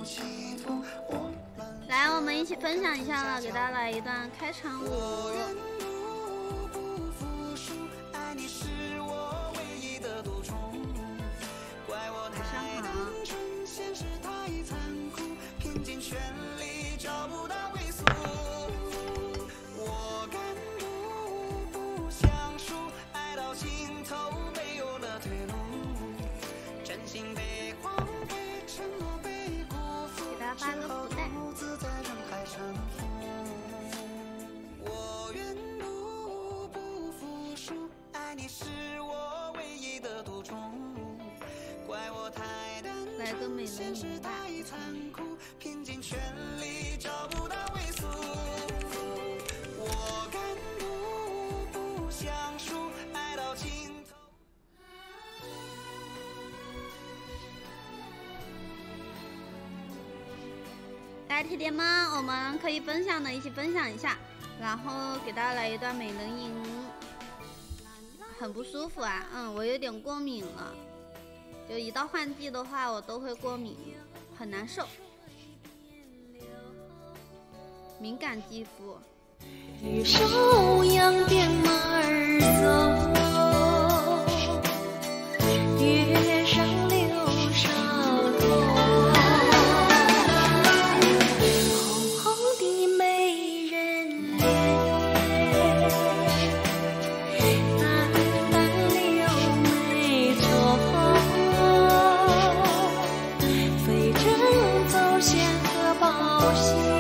来，我们一起分享一下了，给大家来一段开场舞。晚上好。给大家发个福袋。来个美人鱼吧。来，铁铁们，我们可以分享的一起分享一下，然后给大家来一段美人吟。很不舒服啊，我有点过敏了，就一到换季的话，我都会过敏，很难受，敏感肌肤。 玉手扬鞭马儿走，月上柳梢头，红红的美人脸，淡淡柳眉愁，飞针走线和宝绣。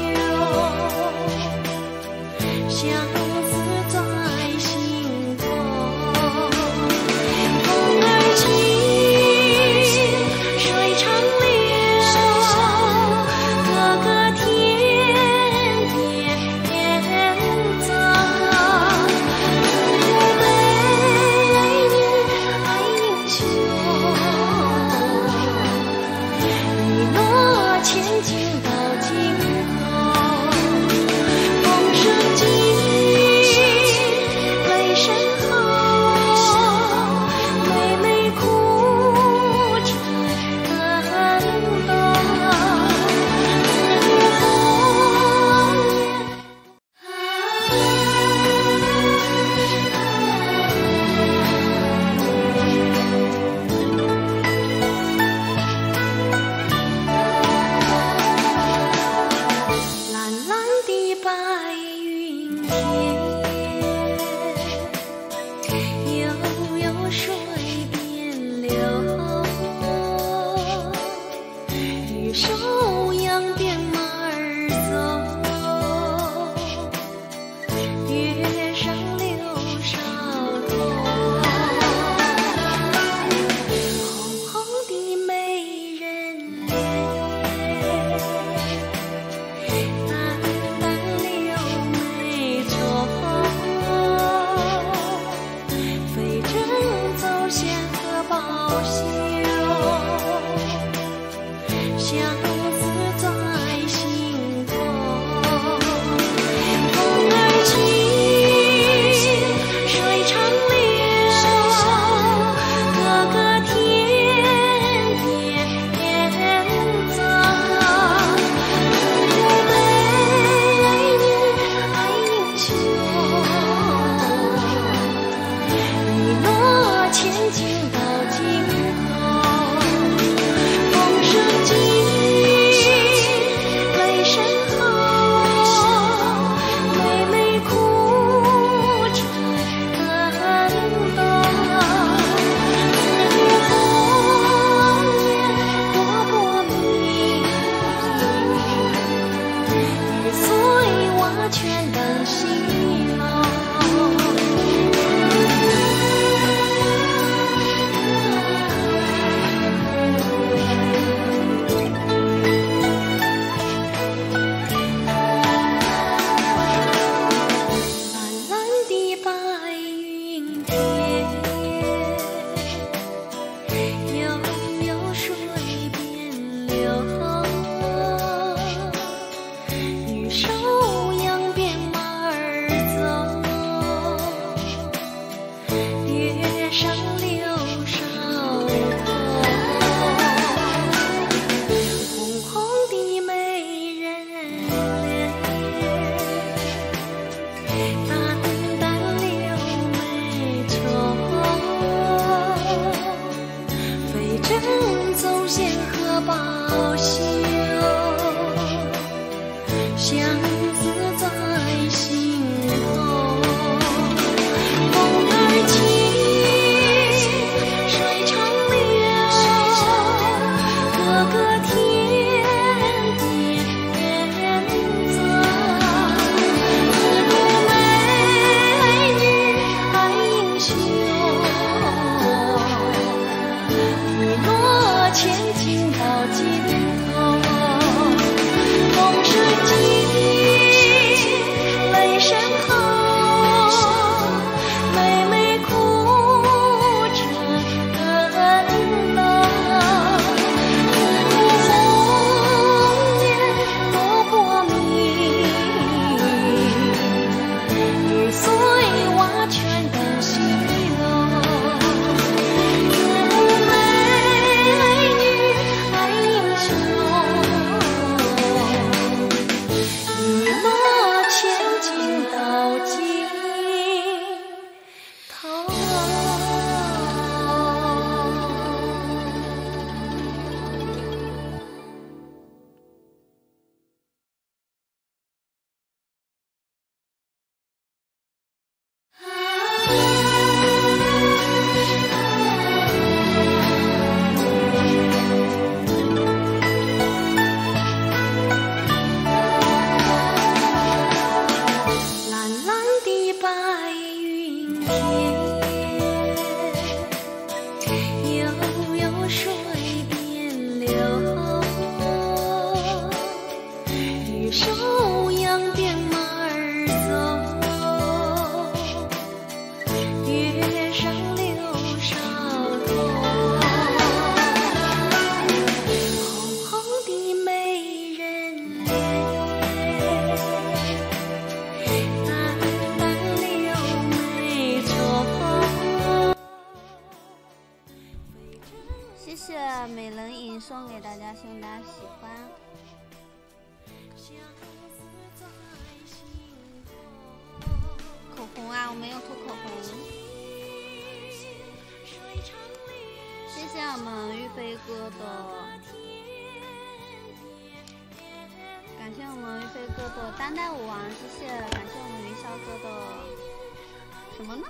相思在心头，风儿轻，水长流，哥哥天边走，美人爱英雄，一诺千金到尽头，风声紧。手扬鞭马儿走，月上柳梢头，红红的美人脸，淡淡柳眉愁，飞针走线和宝绣。相思在心头，风儿轻，水长流，哥哥天边走，美人爱英雄，一诺千金到尽头。风声紧。 休，相思在心头。风儿轻，水长流，哥哥天边走。自古美女爱英雄，雨落千金到尽头。风是尽，泪深厚，妹妹哭着更浓。自古红颜多薄命，玉碎瓦全更西楼。自古美女爱英雄，雨落千金到尽头。蓝蓝的白云天，悠悠水边流，玉手扬鞭马儿走，月上柳梢头。红红的美人脸，淡淡柳眉愁。 谢谢美人影送给大家，希望大家喜欢。口红啊，我没有涂口红。谢谢我们玉飞哥的，感谢我们玉飞哥的当代舞王，谢谢，感谢我们云霄哥的什么呢？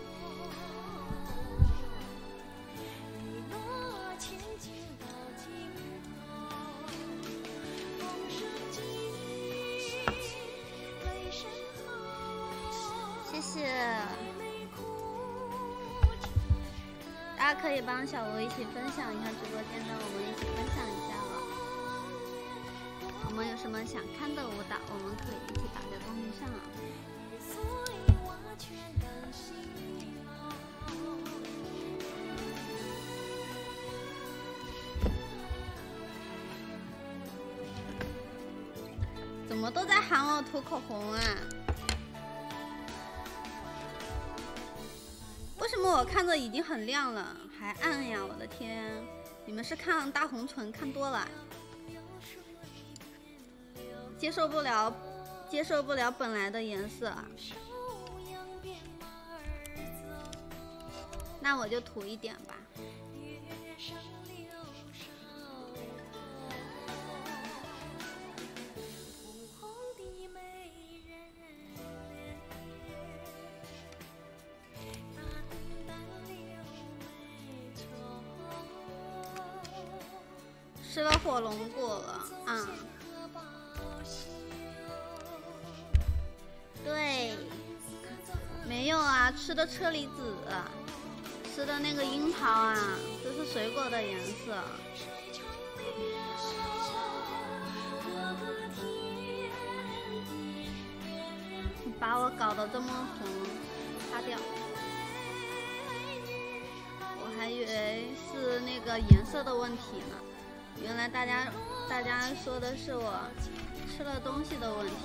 谢谢，大家可以帮小鹅一起分享一下直播间的，我们一起分享一下了。我们有什么想看的舞蹈，我们可以一起打在公屏上啊。怎么都在喊我涂口红啊？为什么我看着已经很亮了，还暗呀？我的天！你们是看大红唇看多了，接受不了本来的颜色。那我就涂一点吧。吃了火龙果了啊！对，没有啊，吃的车厘子，吃的那个樱桃啊，这是水果的颜色。你把我搞得这么红，擦掉。我还以为是那个颜色的问题呢。原来大家说的是我吃了东西的问题。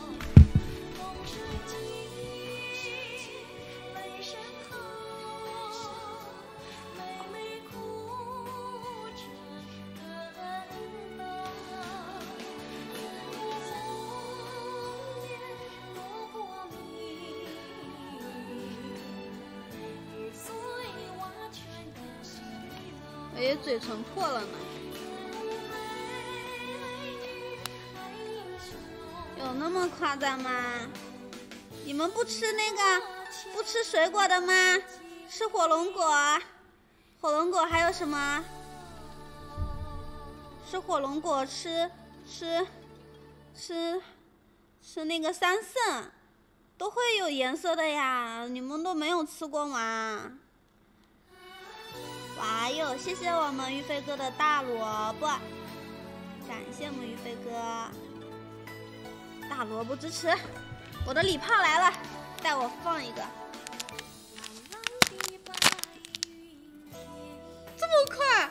我也嘴唇破了呢。 有那么夸张吗？你们不吃那个不吃水果的吗？吃火龙果，火龙果还有什么？吃火龙果，吃那个桑葚，都会有颜色的呀。你们都没有吃过吗？哇哟，谢谢我们玉飞哥的大萝卜，感谢我们玉飞哥。大萝卜支持，我的礼炮来了，带我放一个。这么快？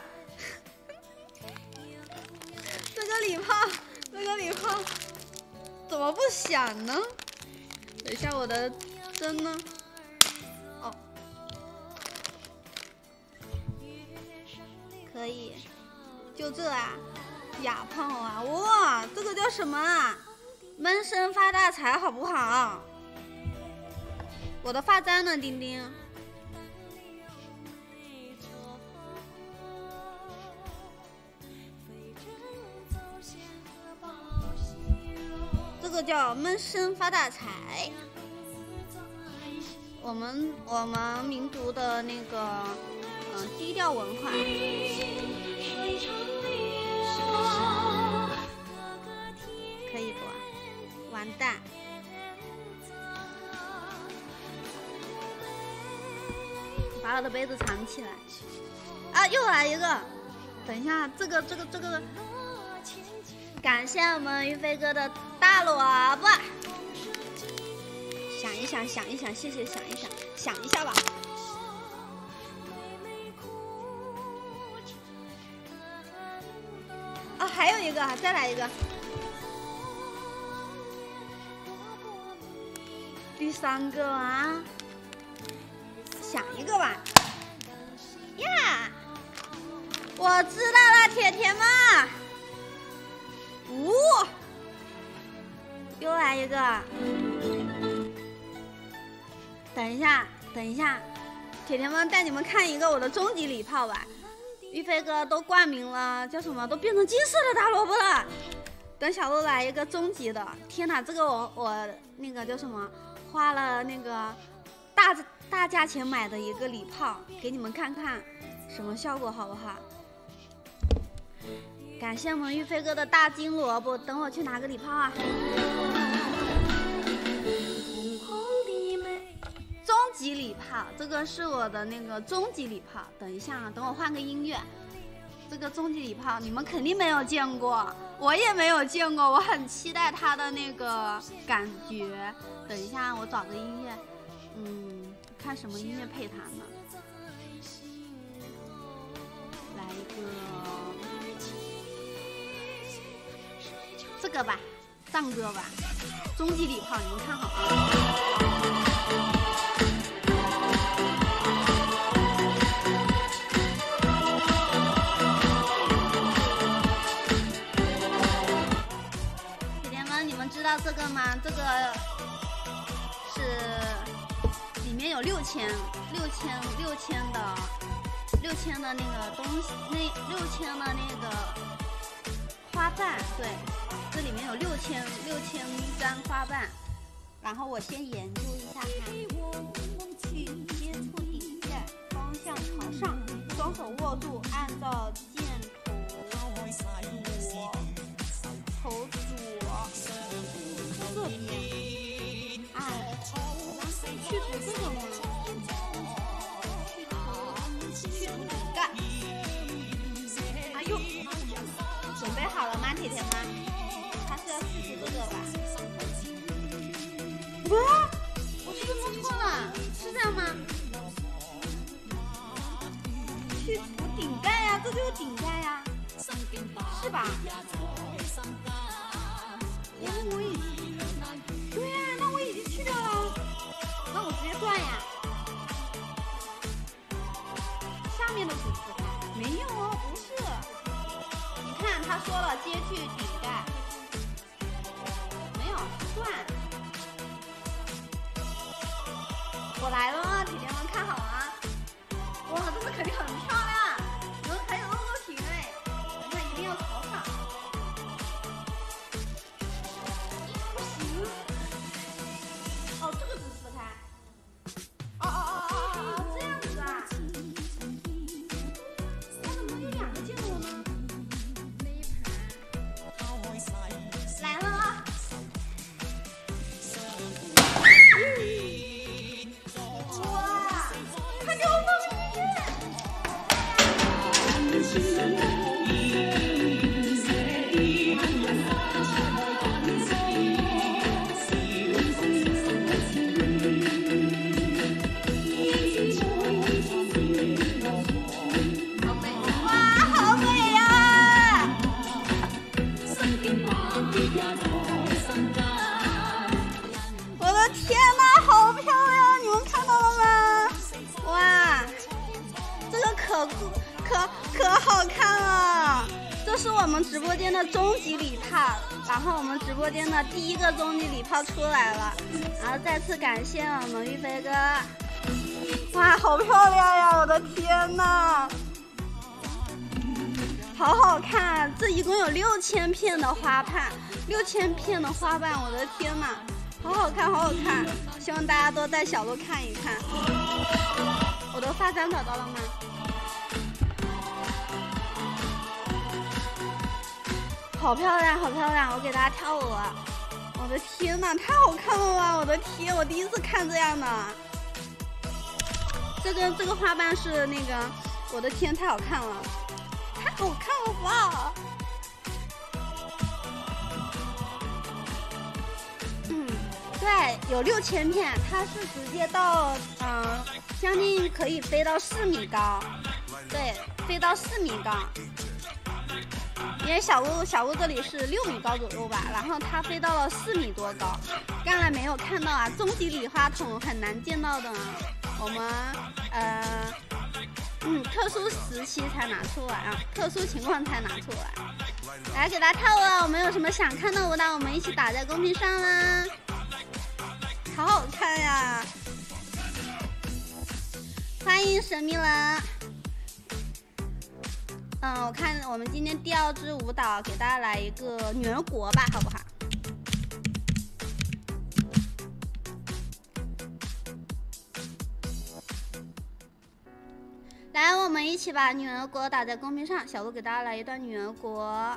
这个礼炮怎么不响呢？等一下我的灯呢？哦，可以，就这啊，哑炮啊，哇，这个叫什么啊？闷声发大财，好不好？我的发簪呢，丁丁？这个叫闷声发大财。我们民族的那个低调文化。可以不？完蛋！把我的杯子藏起来。啊，又来一个！等一下，这个，感谢我们于飞哥的大萝卜。想一想，谢谢，想一下吧。啊，还有一个，再来一个。第3个啊，想一个吧。呀，我知道了，铁铁们。又来一个。等一下，铁铁们带你们看一个我的终极礼炮吧。玉飞哥都冠名了，叫什么？都变成金色的大萝卜了。等小鹿来一个终极的。天哪，这个我那个叫什么？花了那个大价钱买的一个礼炮，给你们看看什么效果，好不好？感谢我们玉飞哥的大金萝卜，等我去拿个礼炮啊！终极礼炮，这个是我的那个终极礼炮。等一下啊，等我换个音乐。这个终极礼炮你们肯定没有见过，我也没有见过，我很期待它的那个感觉。等一下，我找个音乐，看什么音乐配它呢？来一个这个吧，藏歌吧，终极礼炮，你们看好了。知道这个吗？这个是里面有6000的那个东西，那6000的那个花瓣，对，这里面有6000张花瓣。然后我先研究一下看，去接触顶盖，方向朝上，双手握住，按照箭头左。这边按去除这个吗？去除顶盖。哎呦，准备好了吗，铁铁们？他是要去除这个吧？哇，我是不是弄错了？是这样吗？去除顶盖呀，这就是顶盖呀，是吧？我已经，对呀，那我已经去掉了，那我直接断呀。下面的组织没有哦，不是，你看他说了接续顶盖，没有断。我来了，铁铁们看好啊！哇，这个肯定很漂亮，你们可以露露屏哎，你看一定要朝上。不行， 我的天哪，好漂亮！你们看到了吗？哇，这个可好看了！这是我们直播间的终极礼炮，然后我们直播间的第一个终极礼炮出来了，然后再次感谢我们玉飞哥。哇，好漂亮呀！我的天哪，好好看！这一共有6000片的花瓣，6000片的花瓣，我的天哪，好好看，好好看！希望大家都带小鹿看一看。我的发簪找到了吗？好漂亮，好漂亮！我给大家跳舞了。我的天哪，太好看了吧！我的天，我第一次看这样的。这个花瓣是那个，我的天，太好看了，太好看了吧！对，有6000片，它是直接到将近可以飞到4米高，对，飞到4米高。因为小鹿这里是6米高左右吧，然后它飞到了4米多高。刚才没有看到啊，终极礼花筒很难见到的啊，我们特殊时期才拿出来啊，特殊情况才拿出来。来给大家跳舞了，我们有什么想看的舞蹈，我们一起打在公屏上啦！好好看呀！欢迎神秘人。我看我们今天第2支舞蹈，给大家来一个女儿国吧，好不好？来，我们一起把女儿国打在公屏上。小鹿给大家来一段女儿国。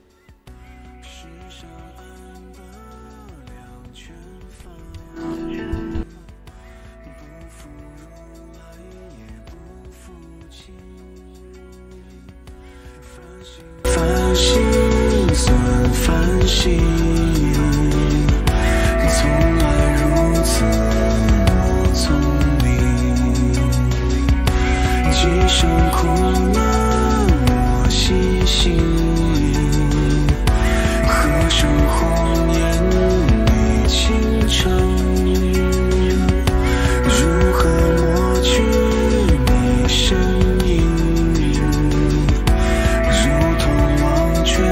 繁星算繁星，从来如此我聪明，几声苦难我细心，何生后年你倾城，如何抹去你身影，如同忘却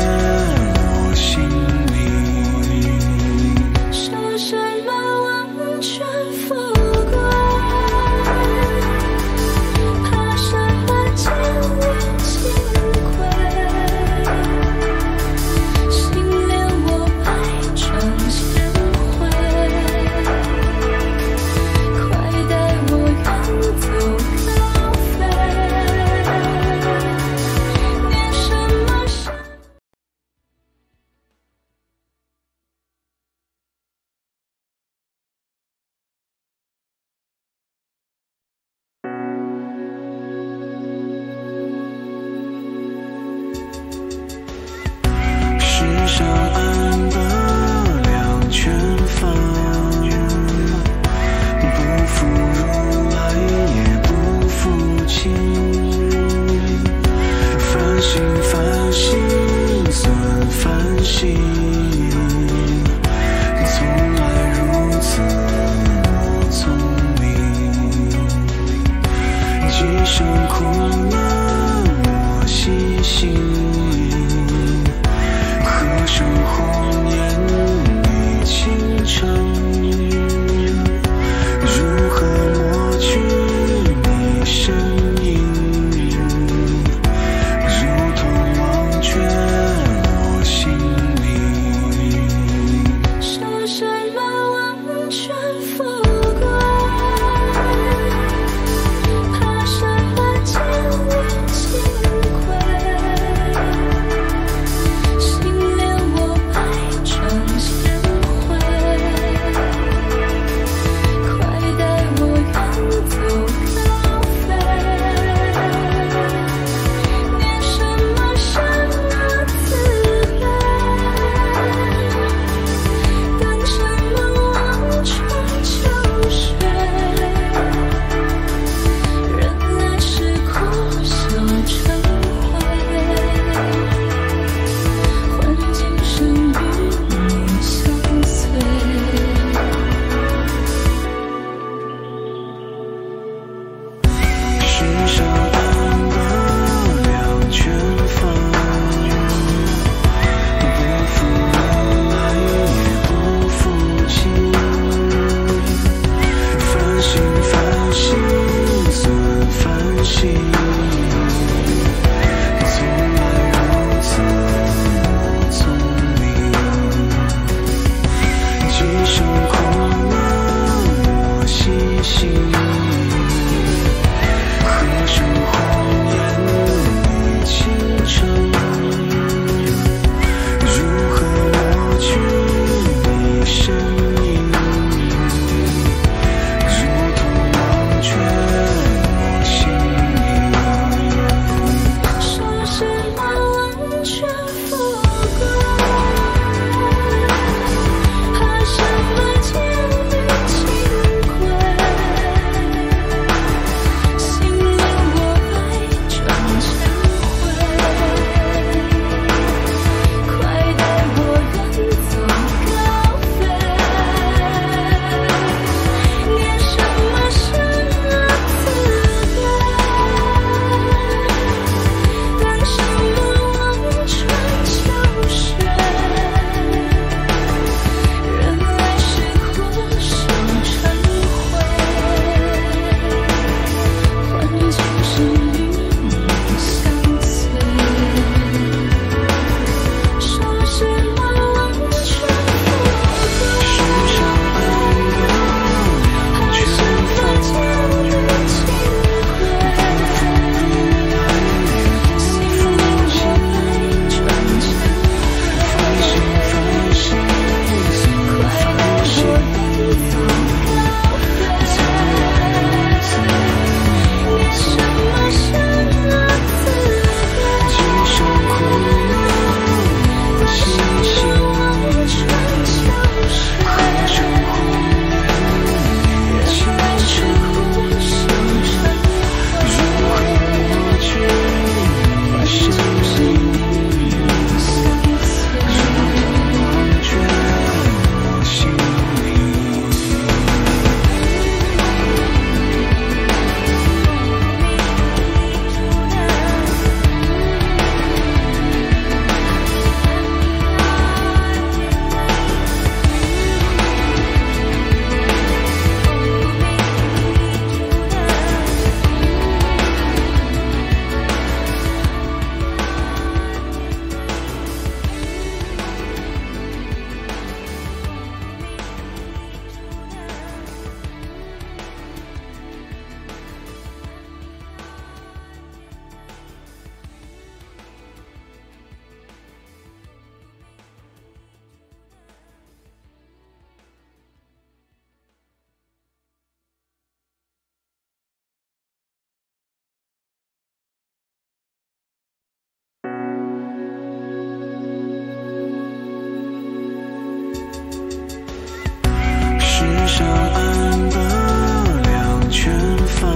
上安的两全法，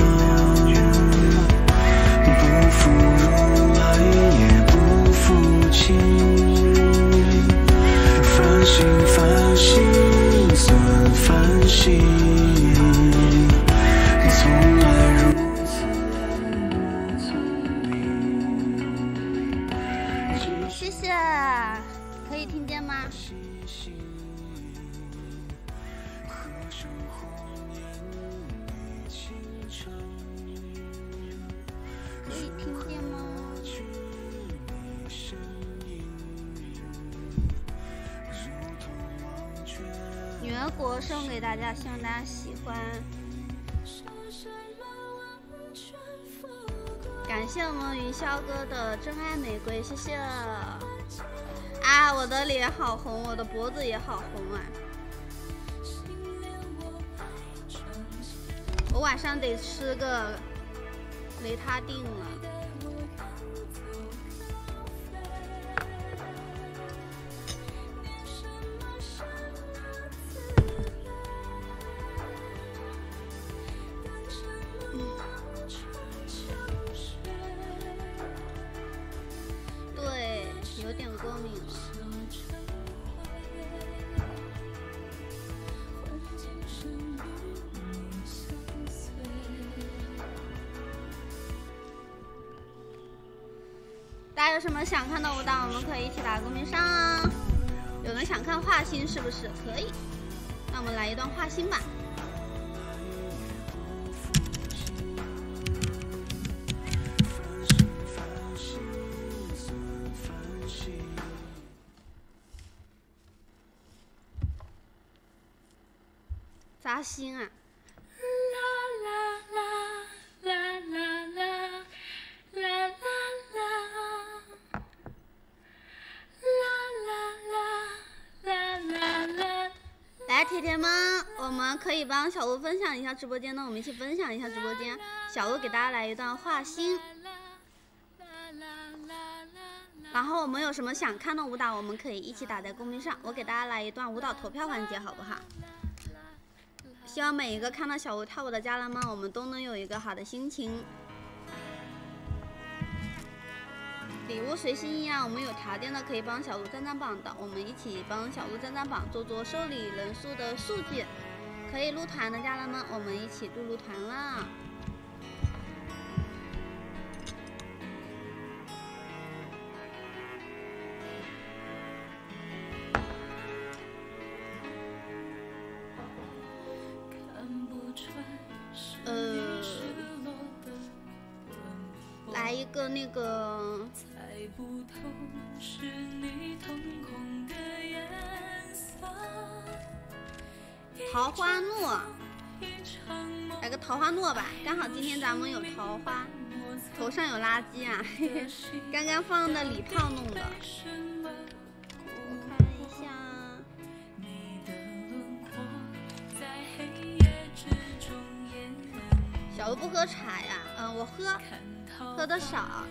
不负如来也不负情，反省反省怎反省，从来如此聪明。 谢谢，可以听见吗？可以听见吗？女儿国送给大家，希望大家喜欢。感谢我们云霄哥的真爱玫瑰，谢谢。啊，我的脸好红，我的脖子也好红啊！我晚上得吃个雷他定了。对，有点过敏了。大家有什么想看的舞蹈，我们可以一起打公屏上啊。有人想看画心是不是？可以，那我们来一段画心吧。扎心啊！来，铁铁们，我们可以帮小鹿分享一下直播间呢，我们一起分享一下直播间。小鹿给大家来一段画心。然后我们有什么想看的舞蹈，我们可以一起打在公屏上。我给大家来一段舞蹈投票环节，好不好？希望每一个看到小鹿跳舞的家人们，我们都能有一个好的心情。礼物随心意啊，我们有条件的可以帮小鹿站榜的，我们一起帮小鹿站榜，做受理人数的数据。可以入团的家人们，我们一起入团啦！来一个那个桃花诺，来个桃花诺吧，刚好今天咱们有桃花，头上有垃圾啊，嘿嘿，刚刚放的礼炮弄的。我看一下，小鹿不喝茶呀？我喝的少。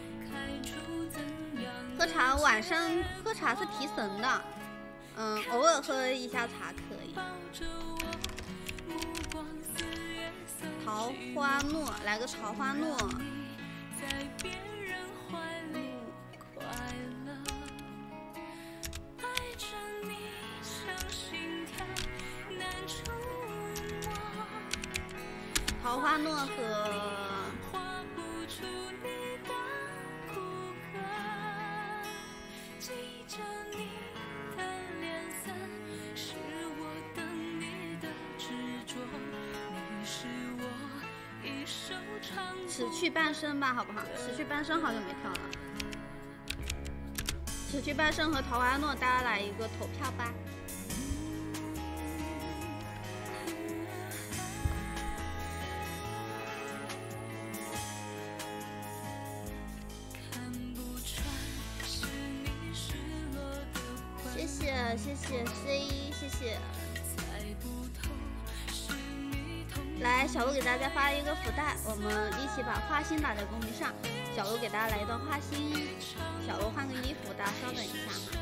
喝茶晚上喝茶是提神的，偶尔喝一下茶可以。桃花诺，来个桃花诺。桃花诺和此去半生吧，好不好？此去半生好久没跳了。此去半生和桃花诺，大家来一个投票吧。谢谢 C， 谢谢。来，小鹿给大家发一个福袋，我们一起把画心打在公屏上。小鹿给大家来一段画心，小鹿换个衣服，大家稍等一下哈。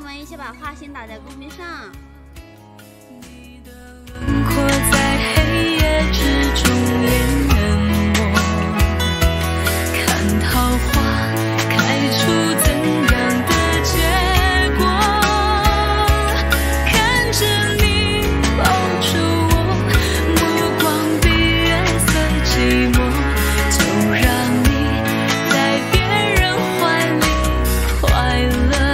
们一起把画心打在公屏上。 轮廓在黑夜之中淹没，看桃花开出怎样的结果，看着你抱着我，目光比月色寂寞，就让你在别人怀里快乐。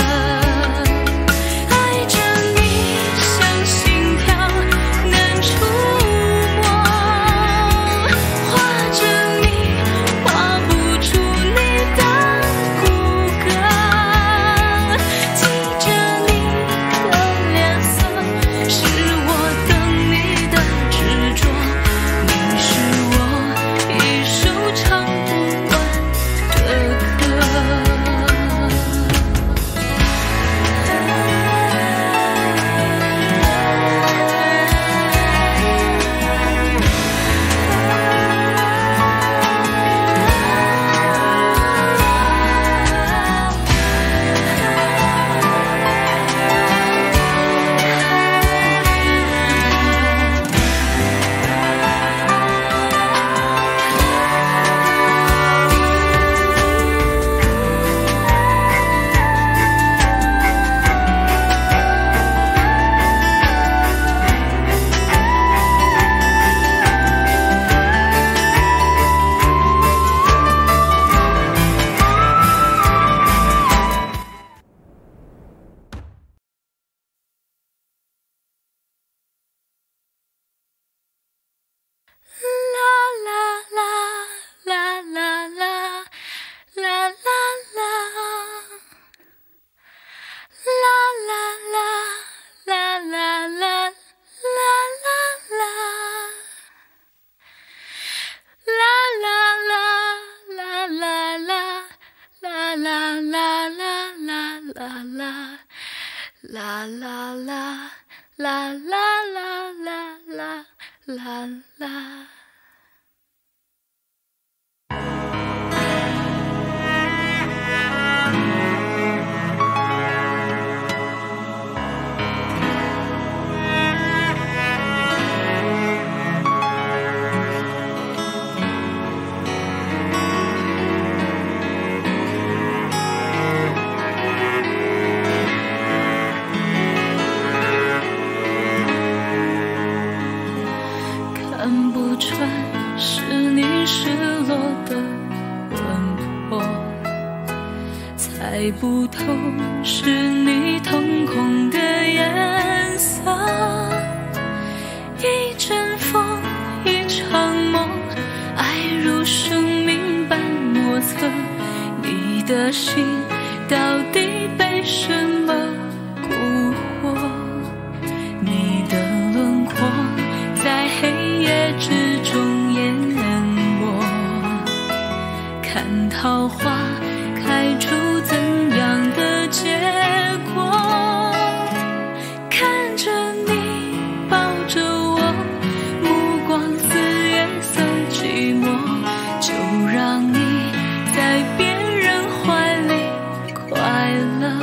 看不穿是你失落的轮廓，猜不透是你瞳孔的颜色。一阵风，一场梦，爱如生命般莫测。你的心到底被什么蛊惑？你的轮廓在黑夜之中淹没，看桃花开出怎样的结果，看着你抱着我，目光似月色寂寞，就让你在别人怀里快乐，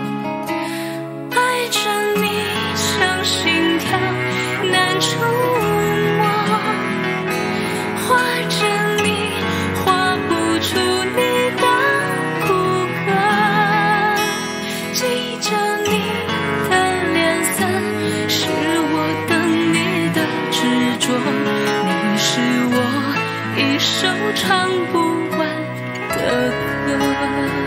爱着你像心跳难触摸，画着你画不出你的骨骼，记着你的脸色，是我等你的执着，你是我一首唱不完的歌。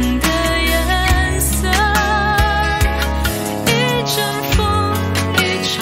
一阵风，一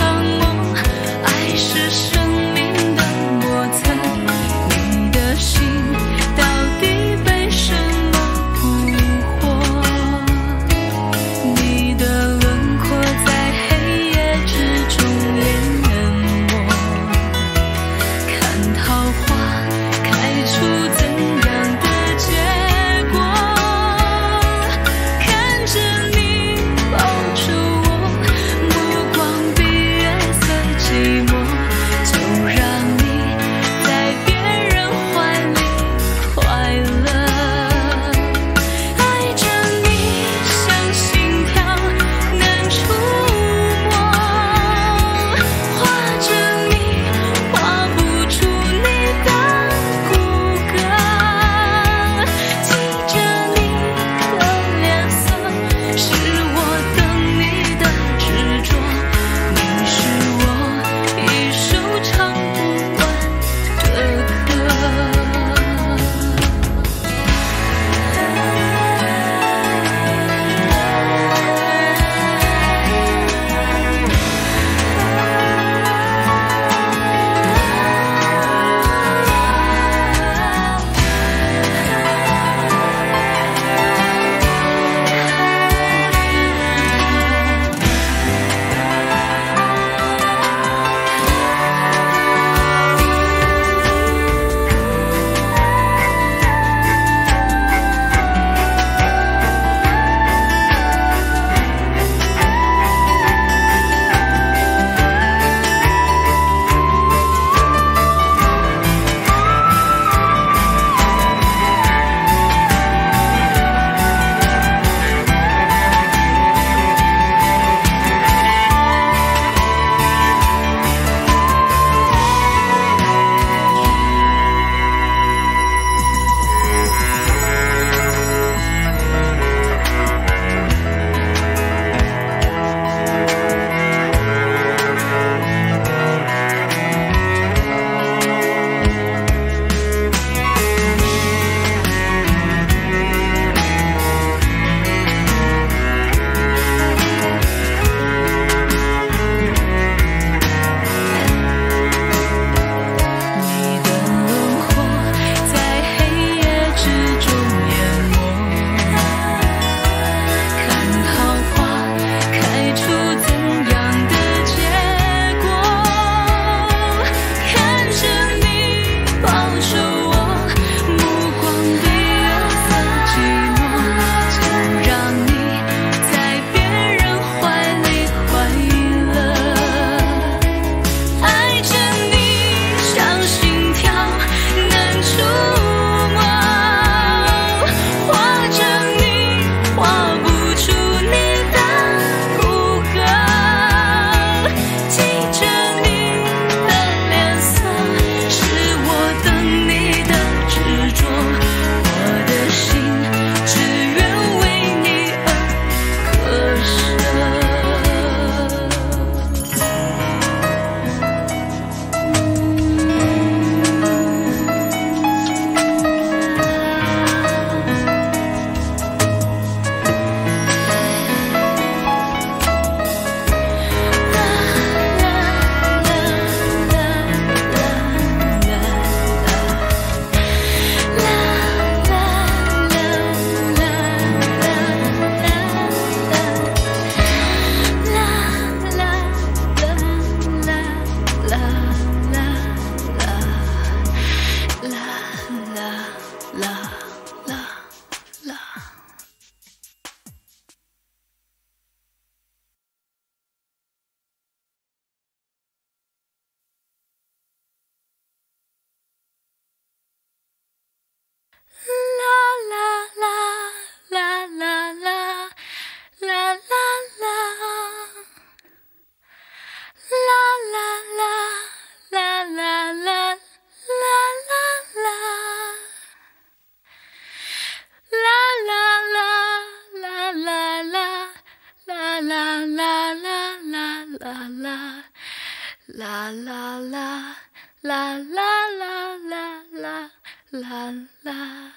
啦啦啦啦啦啦啦啦啦啦啦。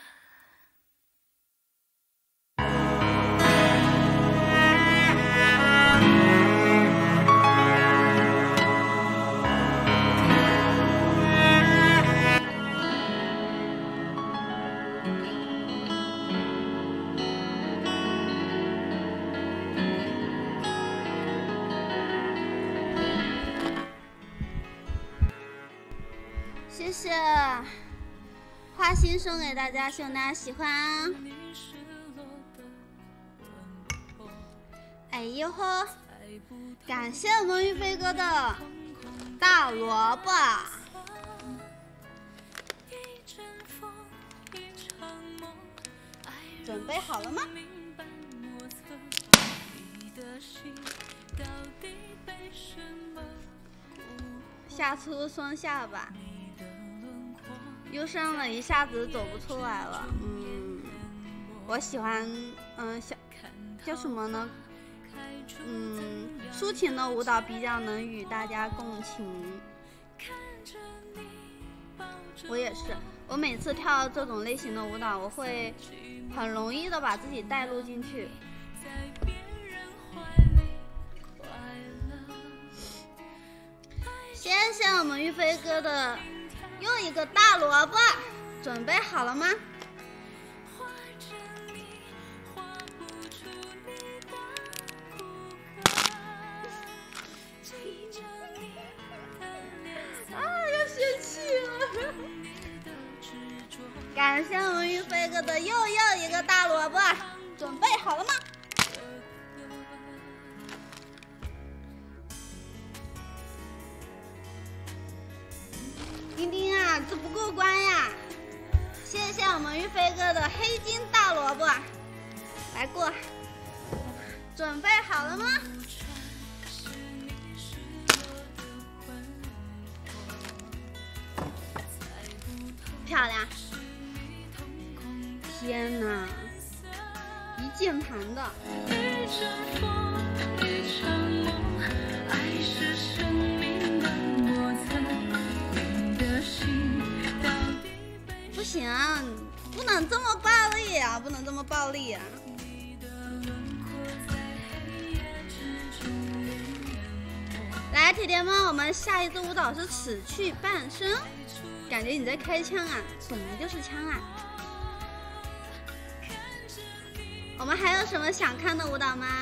谢谢，花心送给大家，希望大家喜欢啊！哎呦呵，感谢我们玉飞哥的大萝卜。准备好了吗？下车双下巴，又上了一下子走不出来了。我喜欢叫什么呢？抒情的舞蹈比较能与大家共情。我也是，我每次跳这种类型的舞蹈，我会很容易的把自己带入进去。谢谢我们玉飞哥的又一个大萝卜，准备好了吗？要生气了！感谢我们玉飞哥的又一个大萝卜，准备好了吗？丁丁啊，这不过关呀！谢谢我们玉飞哥的黑金大萝卜，来过，准备好了吗？漂亮！天哪，一键盘的。不行啊，不能这么暴力啊，不能这么暴力啊！来，铁铁们，我们下一支舞蹈是此去半生。感觉你在开枪啊？本来就是枪啊！我们还有什么想看的舞蹈吗？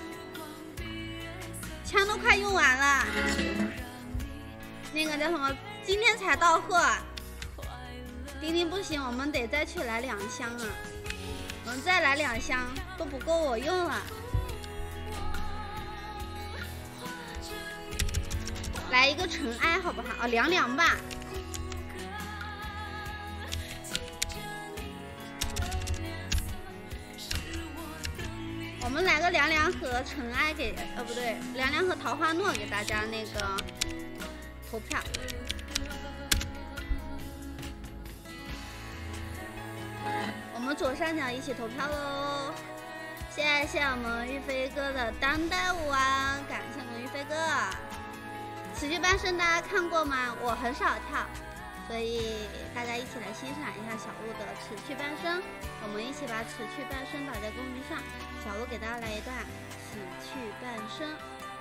枪都快用完了，那个叫什么？今天才到货。丁丁不行，我们得再去来2箱啊！我们再来2箱都不够我用了。来一个尘埃好不好？哦，凉凉吧。我们来个凉凉和尘埃给，不对，凉凉和桃花诺给大家那个投票。我们左上角一起投票喽！谢谢我们玉飞哥的当代舞啊，感谢我们玉飞哥。此去半生大家看过吗？我很少跳，所以大家一起来欣赏一下小鹿的此去半生。我们一起把此去半生打在公屏上。小鹿给大家来一段此去半生。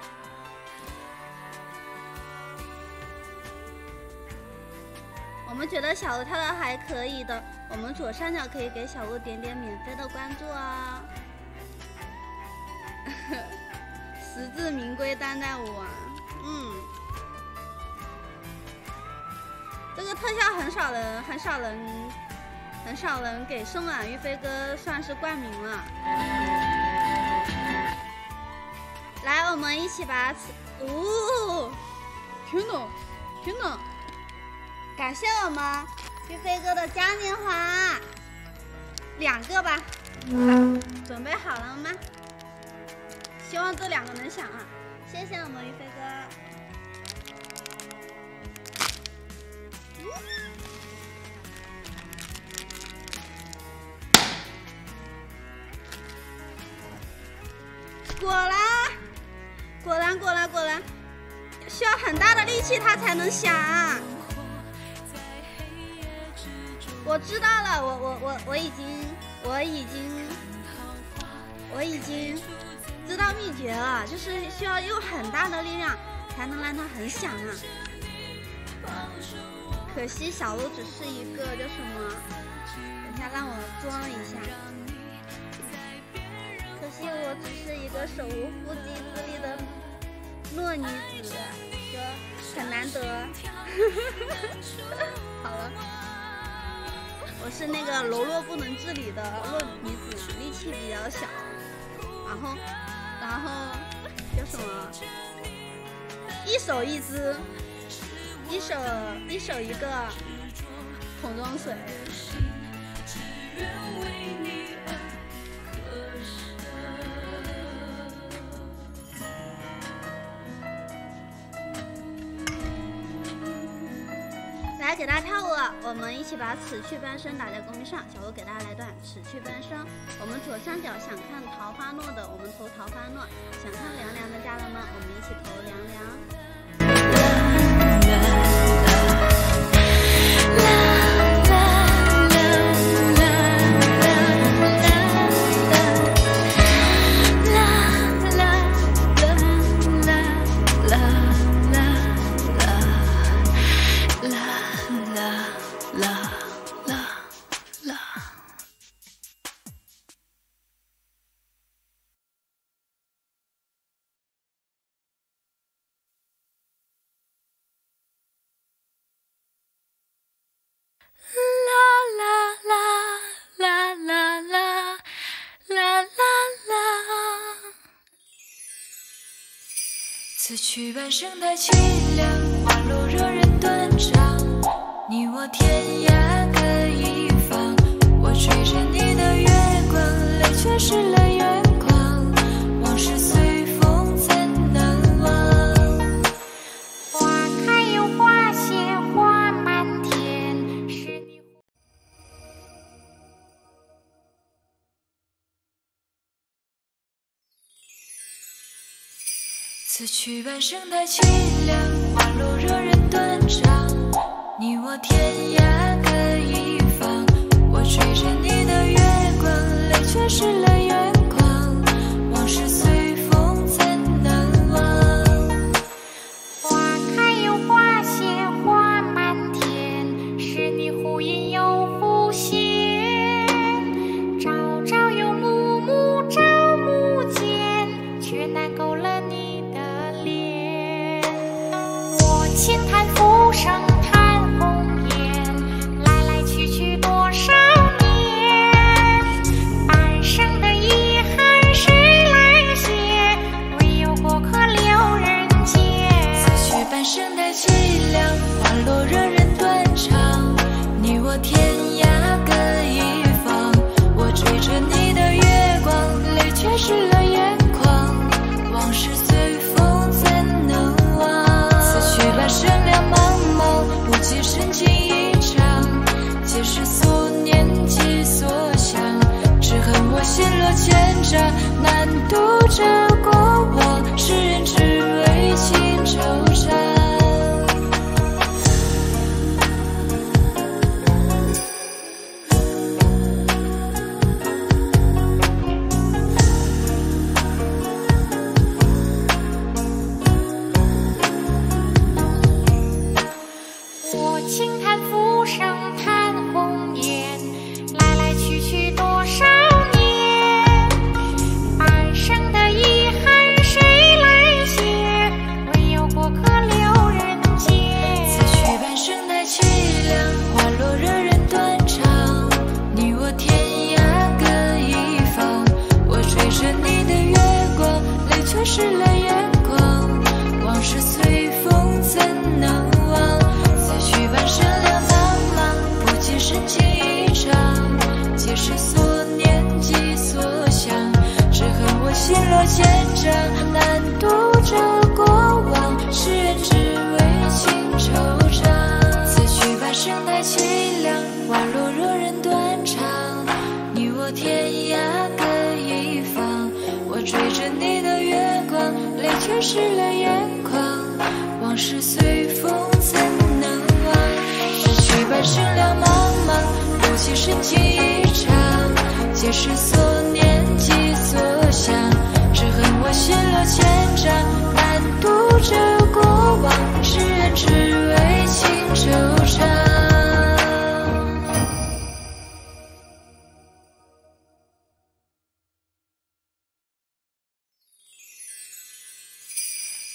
我们觉得小鹿跳的还可以的，我们左上角可以给小鹿点点免费的关注啊。实至名归当代舞啊，这个特效很少人给送啊，玉飞哥算是冠名了。来，我们一起把天哪！感谢我们玉飞哥的嘉年华，2个吧，准备好了吗？希望这2个能响啊！谢谢我们玉飞哥。果然， 需要很大的力气它才能响。我知道了，我已经知道秘诀了，就是需要用很大的力量才能让它很响啊。可惜小鹿只是一个叫什么？等一下让我装一下。可惜我只是一个手无缚鸡之力的弱女子，就很难得。好了，我是那个柔弱不能自理的弱女子，力气比较小，然后叫什么？一手一只，一手一个桶装水。来给大家跳舞，我们一起把此去半生打在公屏上。小鹿给大家来段此去半生。我们左上角想看桃花落的，我们投桃花落；想看凉凉的家人们，我们一起投凉凉。 此去半生太凄凉，花落惹人断肠。你我天涯各一方，我追着你的月光，泪却湿了眼眶。往事随风怎能忘？ 花开又花谢花满天，是你。 此去半生太凄凉，花落惹人断肠。你我天涯各一方，我追着你的月光，泪却湿了眼眶。往事随风怎能忘？ 花开又花谢花满天，是你忽隐又忽现。朝朝有暮暮朝暮间，却难勾勒你的脸。我轻叹浮生叹红颜，来来去去多少年。半生的遗憾谁来写？唯有过客留人间。 此去半生太凄凉，花落惹人断肠。你我天涯各一方，我追着你的月光，泪却湿了眼眶。往事随风怎能忘？此去半生两茫茫，不及深情一场。皆是所念及所想，只恨我心若千丈，难渡这过往。世人只为情惆怅。 我轻叹浮生叹红颜，来来去去多少年。半生的遗憾谁来写？唯有过客留人间。 此去半生太凄凉，花落惹人断肠。你我天涯各一方，我追着你的月光，泪却湿了眼眶。往事随风怎能忘？此去半生两茫茫，不及深情一场。皆是所念及所想，只恨我心若千丈，难渡这过往。世人只为情惆怅。此去半生太凄凉，花落惹人断肠。你我天涯各一方，我追着你的月光，泪却湿了眼眶。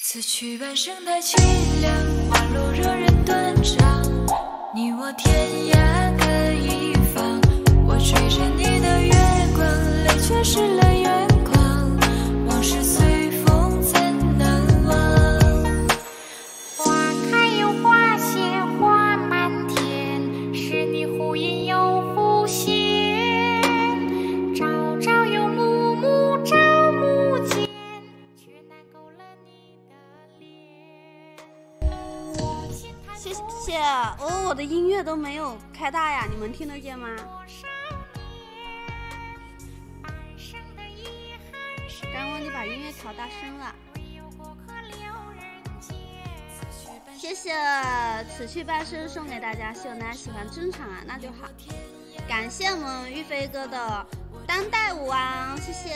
此曲半生太凄凉，花落惹人断肠。你我天涯各一方，我追着你的月光，泪却湿了眼眶。往事随风怎能忘？ 花开又花谢花满天，是你忽隐又忽现。朝朝有暮暮朝暮间，却难勾勒你的脸。 谢谢哦，我的音乐都没有开大呀，你们听得见吗？刚忘记把音乐调大声了。谢谢此去半生送给大家，希望大家喜欢，正常啊，那就好。感谢我们玉飞哥的当代舞王，谢谢。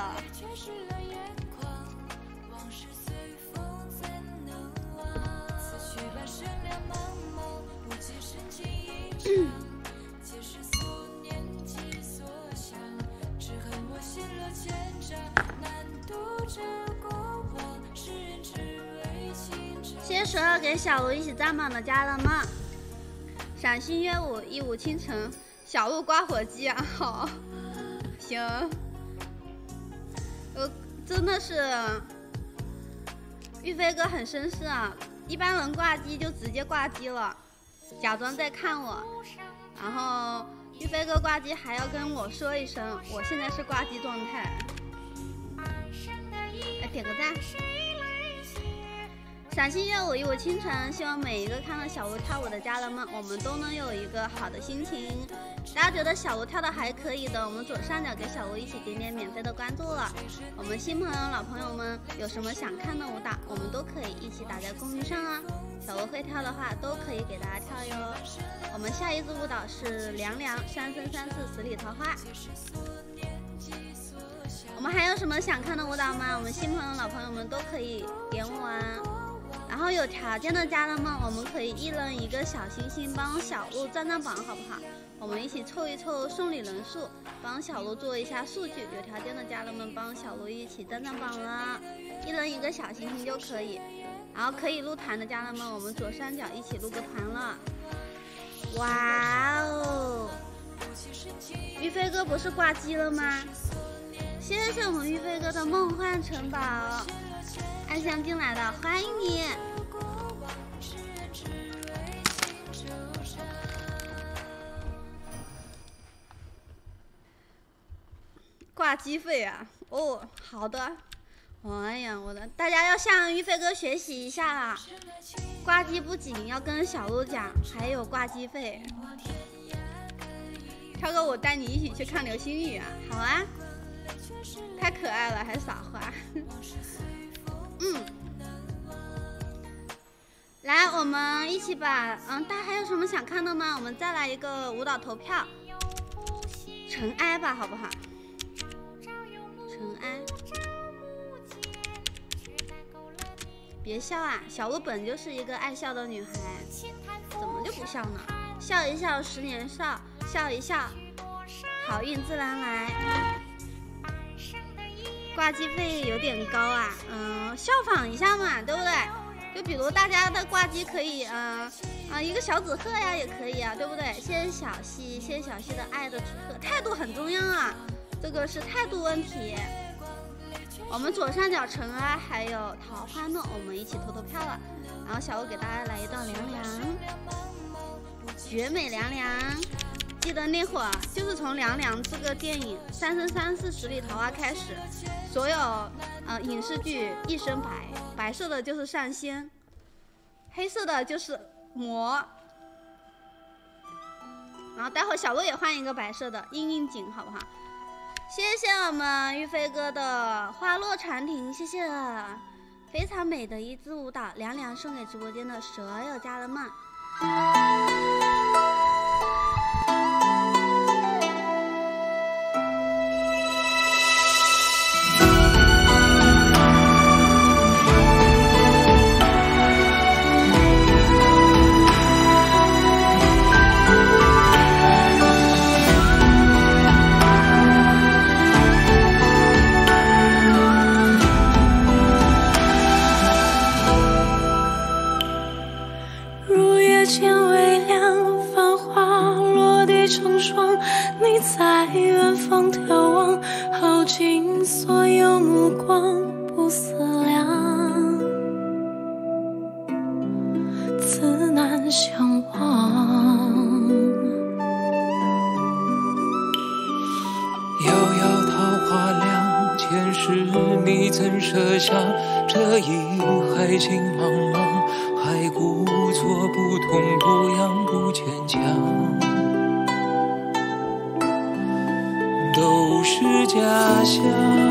谢谢12给小鹿一起赞榜的家人们。赏心悦舞，一舞倾城，小鹿刮火机啊，好，行。真的是玉飞哥很绅士啊，一般人挂机就直接挂机了，假装在看我，然后玉飞哥挂机还要跟我说一声，我现在是挂机状态。来点个赞。赏心悦舞，一舞倾城，希望每一个看了小鹿跳舞的家人们，我们都能有一个好的心情。大家觉得小鹿跳的还可以的，我们左上角给小鹿一起点点免费的关注了。我们新朋友老朋友们有什么想看的舞蹈，我们都可以一起打在公屏上啊。小鹿会跳的话都可以给大家跳哟。我们下一支舞蹈是凉凉三生三世十里桃花。我们还有什么想看的舞蹈吗？我们新朋友老朋友们都可以点我啊。然后有条件的家人们，我们可以一人一个小星星帮小鹿占占榜，好不好？我们一起凑一凑送礼人数，帮小鹿做一下数据。有条件的家人们帮小鹿一起占占榜了，一人一个小星星就可以。然后可以入团的家人们，我们左上角一起入个团了。哇哦！玉飞哥不是挂机了吗？谢谢我们玉飞哥的梦幻城堡。安详进来的，欢迎你！挂机费啊？哦，好的。哎呀，我的，大家要向玉飞哥学习一下啦！挂机不仅要跟小鹿讲，还有挂机费。超哥，我带你一起去看流星雨啊！好啊，太可爱了，还撒花。来，我们一起把大家还有什么想看的吗？我们再来一个舞蹈投票，尘埃吧，好不好？尘埃，别笑啊！小鹿本就是一个爱笑的女孩，怎么就不笑呢？笑一笑10年少，笑一笑，好运自然来。挂机费有点高啊，效仿一下嘛，对不对？就比如大家的挂机可以，一个小纸鹤呀，也可以啊，对不对？谢谢小溪，谢谢小溪的爱的纸鹤，态度很重要啊，这个是态度问题。我们左上角尘埃还有桃花弄，我们一起投票了。然后小鹿给大家来一段凉凉，绝美凉凉。记得那会儿就是从凉凉这个电影《三生三世十里桃花》开始，所有影视剧一身白，白色的就是上仙，黑色的就是魔。然后待会儿小鹿也换一个白色的应景，好不好？谢谢我们玉飞哥的花落长亭，谢谢，非常美的一支舞蹈，凉凉送给直播间的所有家人们。 霜，你在远方眺望，耗尽所有目光，不思量，自难相忘。 遥遥桃花凉，前世你怎舍下这一海情茫茫？还故作不痛不痒不坚强，都是假象。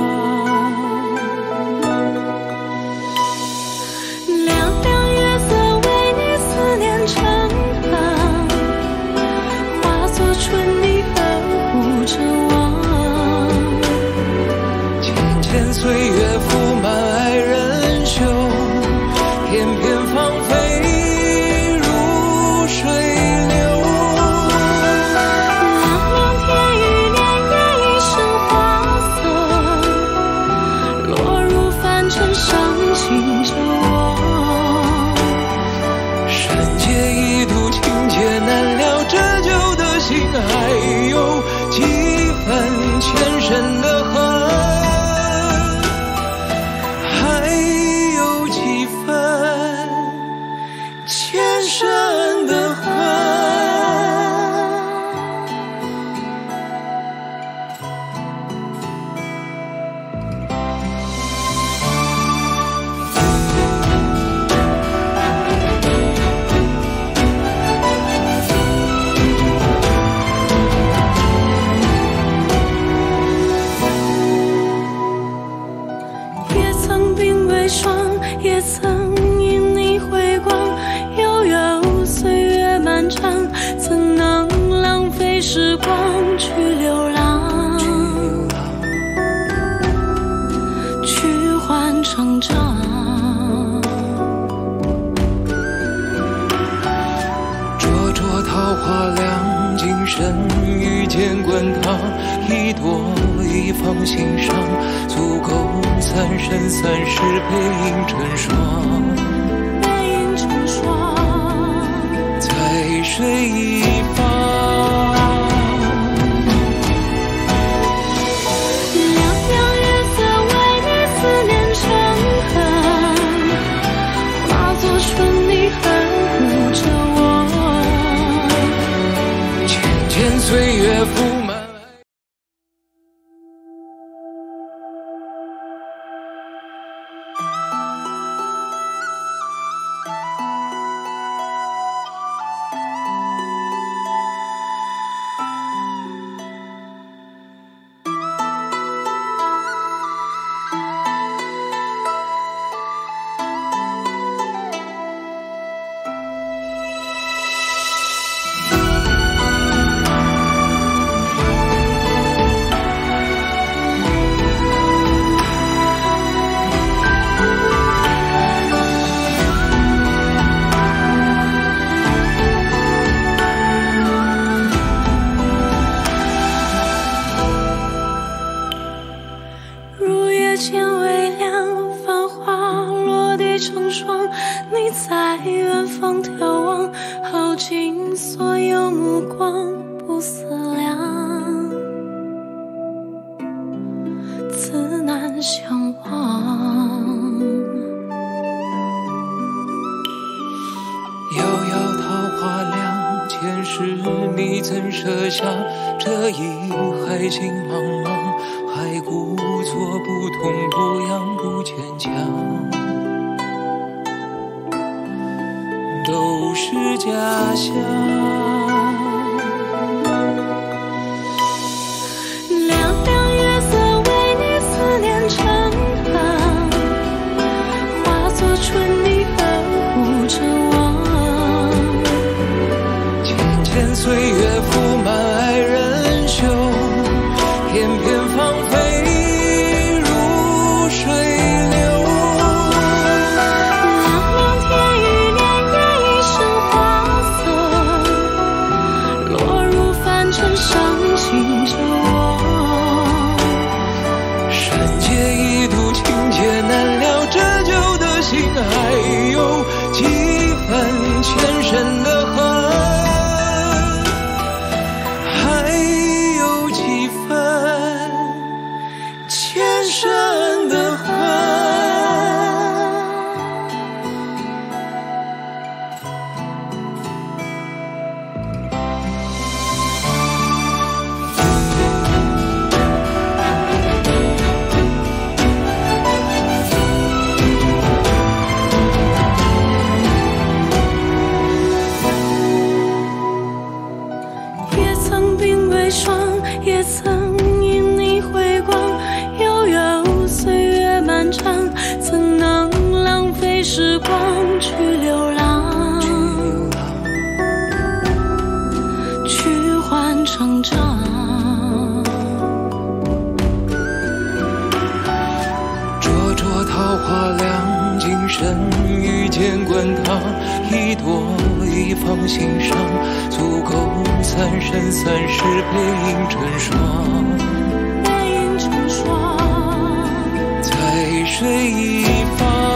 凉凉月色为你思念成行，化作春泥呵护着我。 浅浅岁月铺满爱人袖，片片芳菲如水流。 凉凉天与年月一生花色，落入凡尘伤心着我。 山界一度情劫难料，折旧的心还有几分前生的恨，还有几分前生的恨。 也曾鬓微霜，也曾因你回光，悠悠岁月漫长，怎能浪费时光去流浪，去换成长。 灼灼桃花凉，今生遇见滚烫，一朵一放心上，足够3生3世背影成双， 背影成双， 在水一方。 凉凉月色为你思念成河，化作春泥呵护着我。 浅浅岁月铺满入夜渐微凉，繁花落地成霜，你在远方眺望，耗尽所有目光，不思量，自难相忘。 遥遥桃花凉，前世你怎舍下这一海情茫茫？还故作不痛不痒不坚强，都是假象。 凉凉月色为你思念成行，化作春泥呵护着我。 浅浅岁月铺满爱人袖，片片芳菲如水流。 凉凉天与年月一生花色，落入凡尘伤心着我。 山界一度情劫难料，折旧的心还有几分前生的恨，还时光去流浪，去换成长。 灼灼桃花凉，今生遇见滚烫，一朵一放心上，足够三生三世背影成双。 背影成双， 在水一方。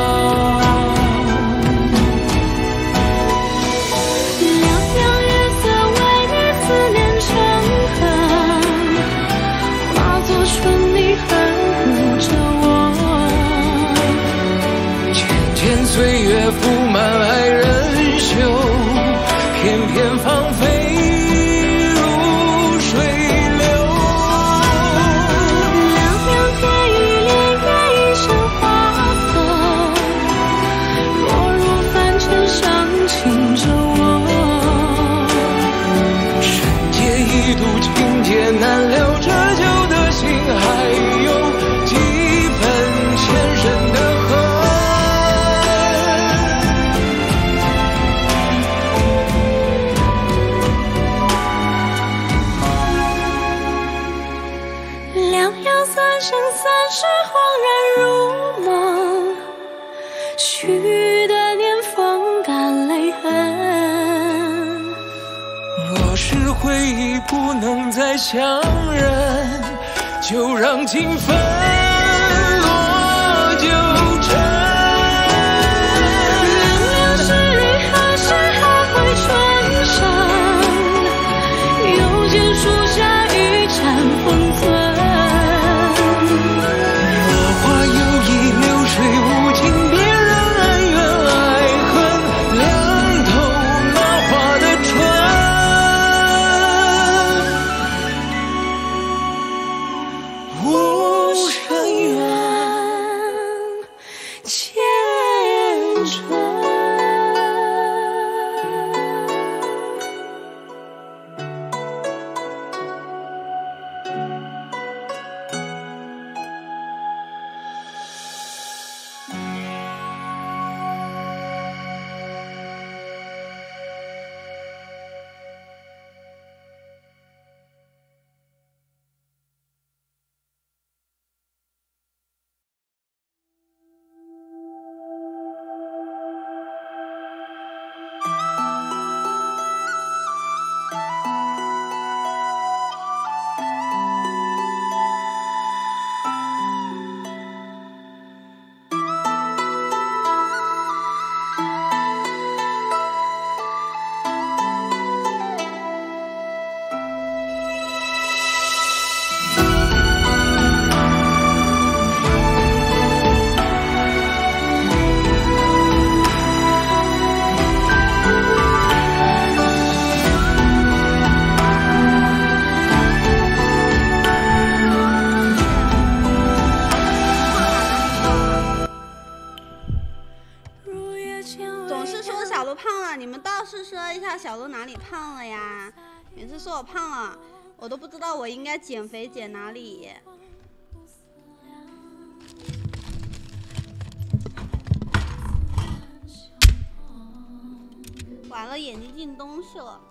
岁月覆满爱人袖，片片芳菲如水流。 凉凉天一帘月一生花色，落入凡尘伤情着我。 人间一度情劫难了，这旧的心还有几分前生的恨。 三生三世恍然如梦，许的年风干泪痕。 若是回忆不能再相认，就让情分落九尘。 凉凉是雨，何时还会春生？又见树下一盏风存。 水无尽，别让恩怨爱恨凉透那花的春。无声远， 前尘。 小鹿哪里胖了呀？每次说我胖了，我都不知道我应该减肥减哪里。完了，眼睛进东西了。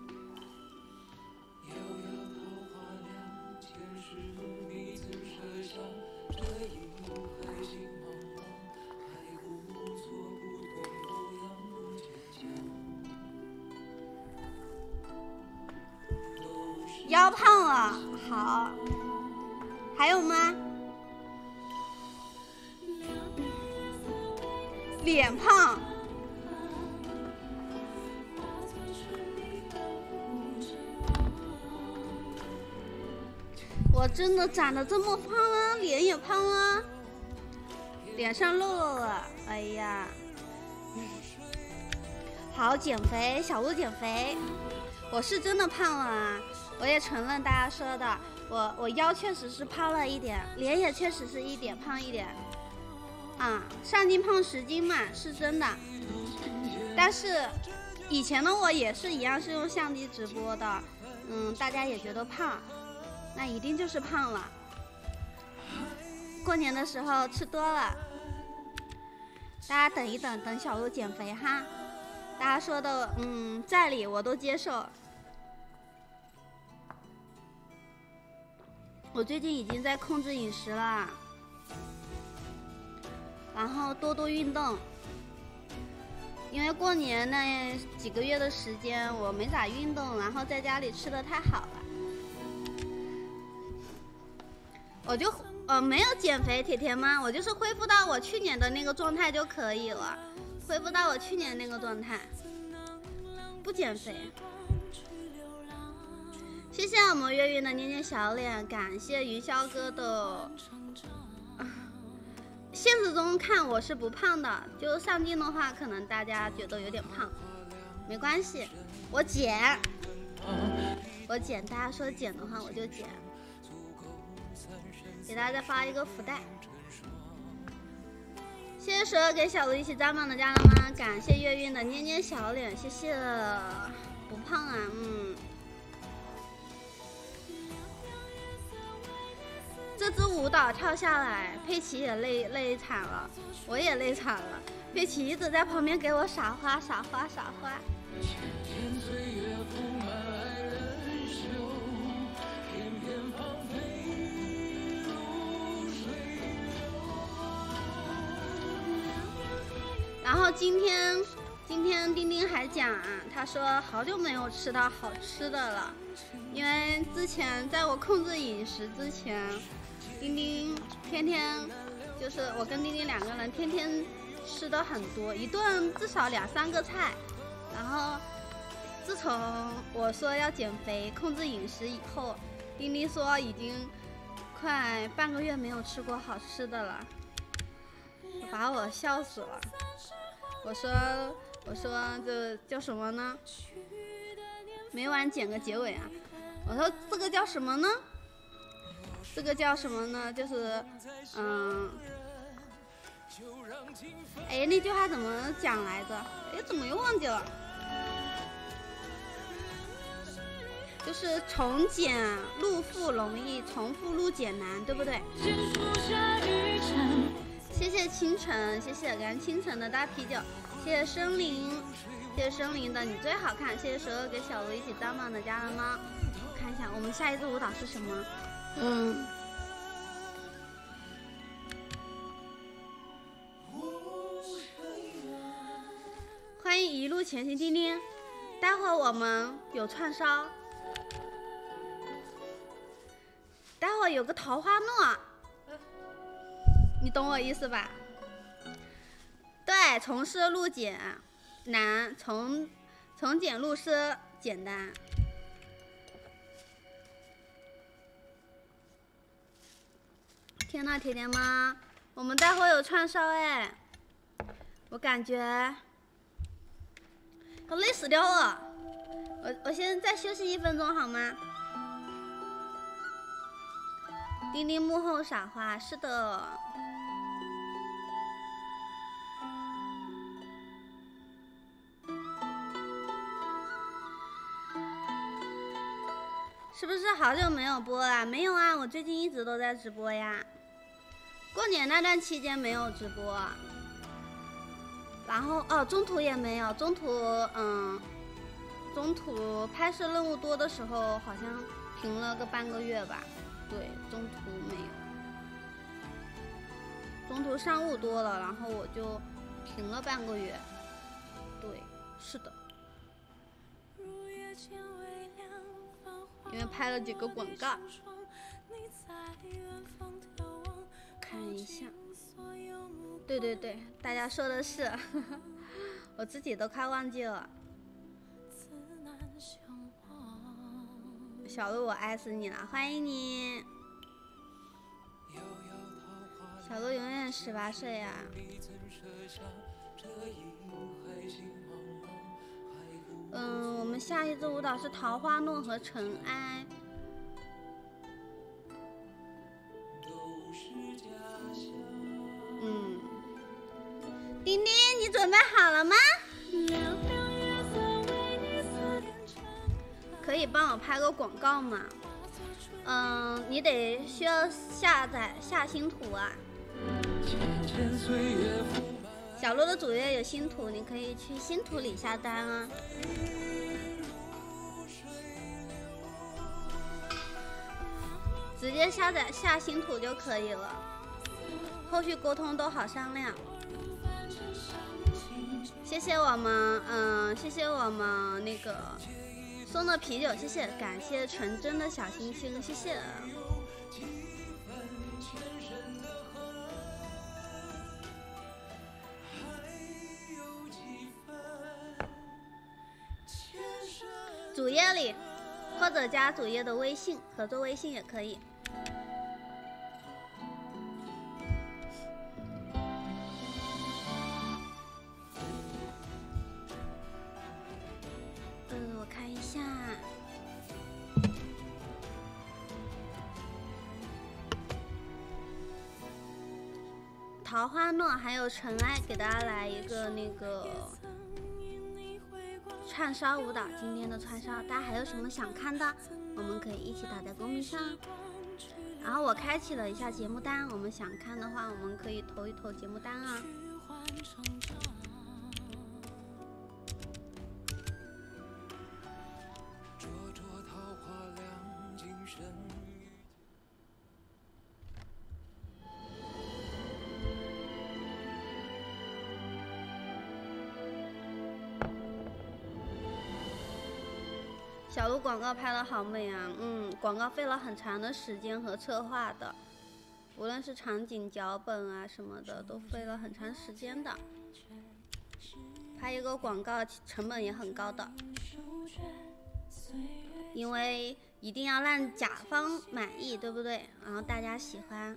腰胖了，好，还有吗？脸胖，我真的长得这么胖啊，脸也胖啊，脸上肉肉了，哎呀，好减肥，小鹿减肥，我是真的胖了啊。我也承认大家说的，我腰确实是胖了一点，脸也确实是胖一点，啊，上斤胖10斤嘛，是真的。但是以前的我也是一样，是用相机直播的，大家也觉得胖，那一定就是胖了。过年的时候吃多了， 大家等一等，等小鹿减肥哈。大家说的在理我都接受。我最近已经在控制饮食了，然后多多运动。因为过年那几个月的时间我没咋运动，然后在家里吃的太好了，我就没有减肥，铁铁妈，我就是恢复到我去年的那个状态就可以了，恢复到我去年那个状态，不减肥。谢谢我们月月的捏捏小脸，感谢云霄哥的。现实中看我是不胖的，就上镜的话，可能大家觉得有点胖，没关系，我减，大家说减的话我就减。给大家再发一个福袋，谢谢所有给小鹿一起赞榜的家人们，感谢月运的捏捏小脸，谢谢，不胖啊，这支舞蹈跳下来，佩奇也累惨了，我也累惨了。佩奇一直在旁边给我撒花。然后今天丁丁还讲啊，他说好久没有吃到好吃的了，因为之前在我控制饮食之前。丁丁天天就是我跟丁丁两个人天天吃的很多，一顿至少2、3个菜。然后自从我说要减肥控制饮食以后，丁丁说已经快半个月没有吃过好吃的了，把我笑死了。我说这叫什么呢？每晚剪个结尾啊。我说这个叫什么呢？这个叫什么呢？就是那句话怎么讲来着？怎么又忘记了？就是从简入复容易，从复入简难，对不对？谢谢清晨，谢谢感恩清晨的大啤酒，谢谢森林，谢谢森林的你最好看，谢谢所有给小鹿一起赞榜的家人们。我看一下我们下一支舞蹈是什么？欢迎一路前行，丁丁。待会儿我们有串烧，待会儿有个桃花糯，你懂我意思吧？对，从奢入俭难，从俭入奢简单。天呐，甜甜妈，我们待会有串烧哎，我感觉都累死掉了。我先再休息1分钟好吗？丁丁幕后撒花，是的。是不是好久没有播了？没有啊，我最近一直都在直播呀。过年那段期间没有直播，然后中途也没有，中途拍摄任务多的时候好像停了个半个月吧。对，中途没有，中途商务多了，然后我就停了半个月。对，是的。因为拍了几个广告，看一下，对，大家说的是，我自己都快忘记了。小鹿，我爱死你了，欢迎你。小鹿永远18岁呀。我们下一支舞蹈是桃花糯和尘埃。丁丁，你准备好了吗？可以帮我拍个广告吗？你需要下载下星图啊。 小鹿的主页有星图，你可以去星图里下单啊。直接下载下星图就可以了，后续沟通都好商量。谢谢我们那个送的啤酒，谢谢，感谢纯真的小星星，谢谢。主页里或者加主页的微信，合作微信也可以。我看一下，桃花诺还有尘埃，给大家来一个那个串烧舞蹈，今天的串烧，大家还有什么想看的，我们可以一起打在公屏上。然后我开启了一下节目单，我们想看的话，我们可以投一投节目单啊。小鹿广告拍得好美啊，广告费了很长的时间和策划的，无论是场景脚本啊什么的，都费了很长时间的。拍一个广告成本也很高的，因为一定要让甲方满意，对不对？然后大家喜欢。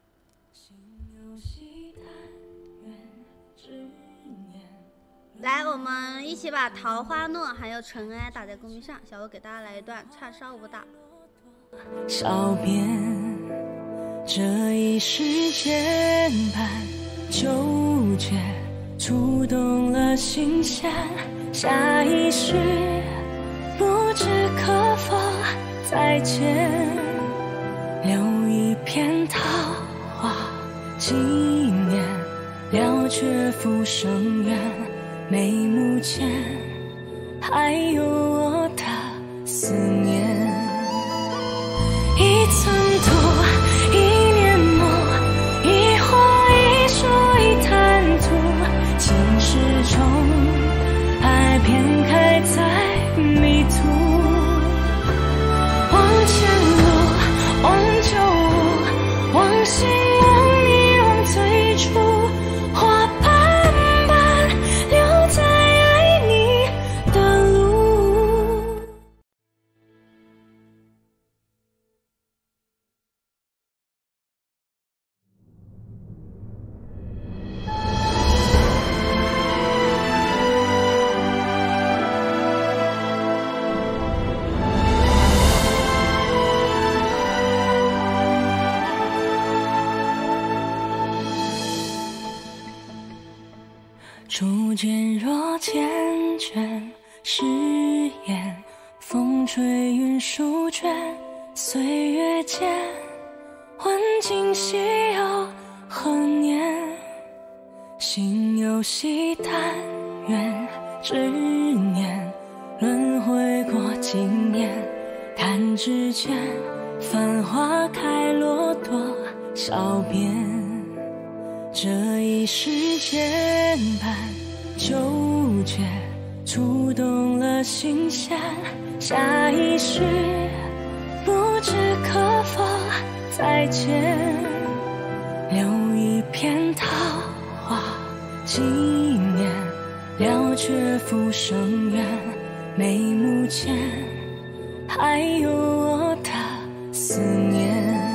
来，我们一起把桃花诺还有尘埃打在公屏上。小鹿给大家来一段串烧舞蹈。 小便，这一世间般纠结，触动了心弦。下一世，不知可否再见，留一片桃花纪念，了却浮生缘。眉目间还有我的思念，一寸土，一年墨，一花一树一滩土，心事中爱遍开在迷途。往前路，往旧物，往昔往你往最初，花瓣般留在爱你的路。初见若缱绻，誓言风吹云舒卷，岁月间问今夕又何年？心有惜但愿执念，轮回过经年，弹指间繁花开落多少遍。这一世间般纠结，触动了心弦。下一世，不知可否再见，留一片桃花纪念，了却浮生缘。眉目间还有我的思念，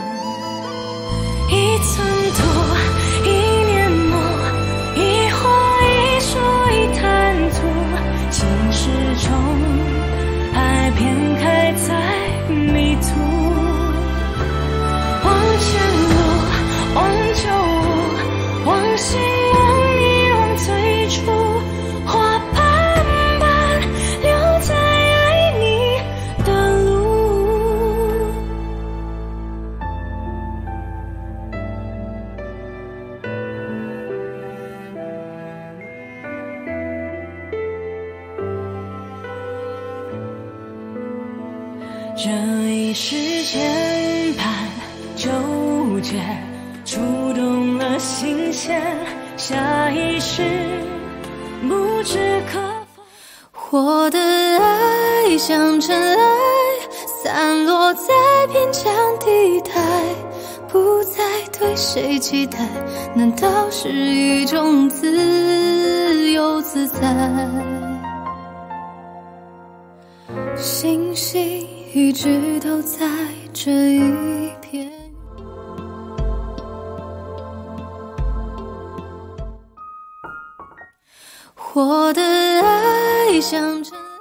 一寸土，一年墨，一花一树一滩土，心事中爱遍开在迷途。往前路，往旧物，往昔往你往最初，花瓣般留在爱你的路。 这一世牵绊纠结，触动了心弦，下一世不知可否。我的爱像尘埃，散落在边疆地带，不再对谁期待，难道是一种自由自在？星星一直都在这一片，我的爱像尘埃。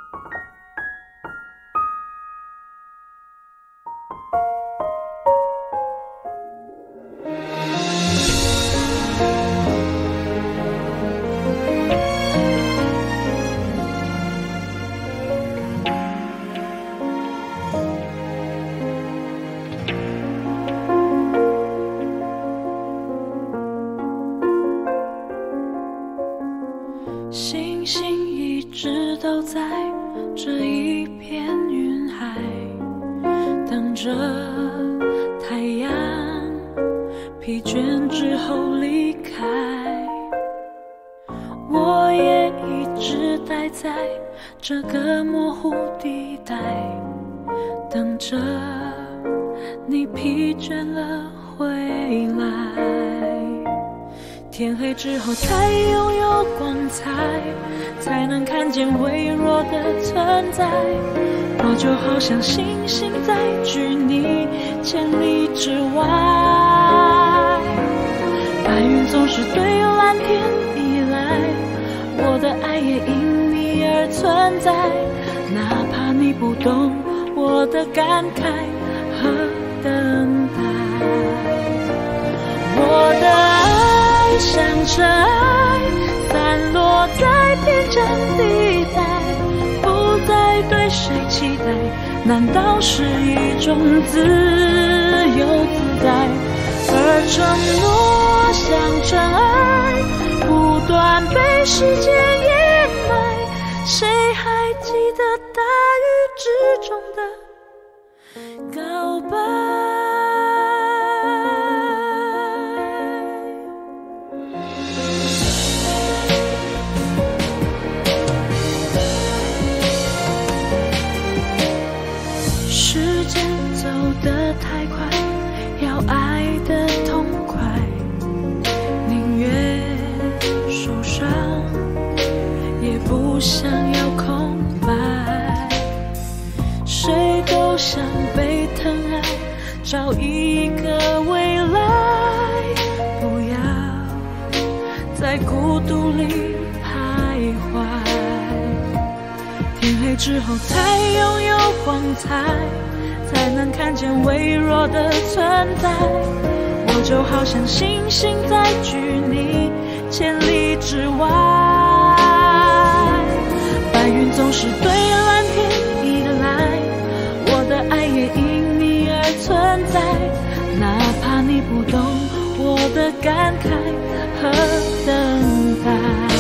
星星一直都在这一片云海，等着太阳疲倦之后离开。我也一直待在这个模糊地带，等着你疲倦了回来。天黑之后才拥有光彩，才能看见微弱的存在。我就好像星星在距你千里之外，白云总是对蓝天依赖，我的爱也因你而存在。哪怕你不懂我的感慨和等待，我的爱像尘埃，散落在边疆地带，不再对谁期待，难道是一种自由自在？而承诺像尘埃，不断被时间掩埋，谁还记得大雨之中的告白？时间走得太快，要爱得痛快，宁愿受伤，也不想要空白。谁都想被疼爱，找一个未来，不要在孤独里徘徊。天黑之后才拥有光彩，才能看见微弱的存在。我就好像星星在距你千里之外，白云总是对蓝天依赖，我的爱也因你而存在。哪怕你不懂我的感慨和等待，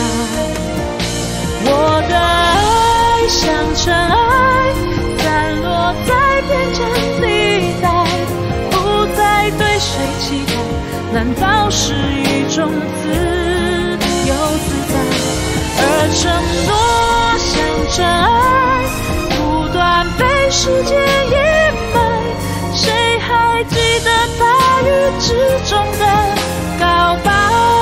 我的爱像尘埃，散落在边疆地带，不再对谁期待，难道是一种自由自在？而承诺像尘埃，不断被时间掩埋，谁还记得大雨之中的告白？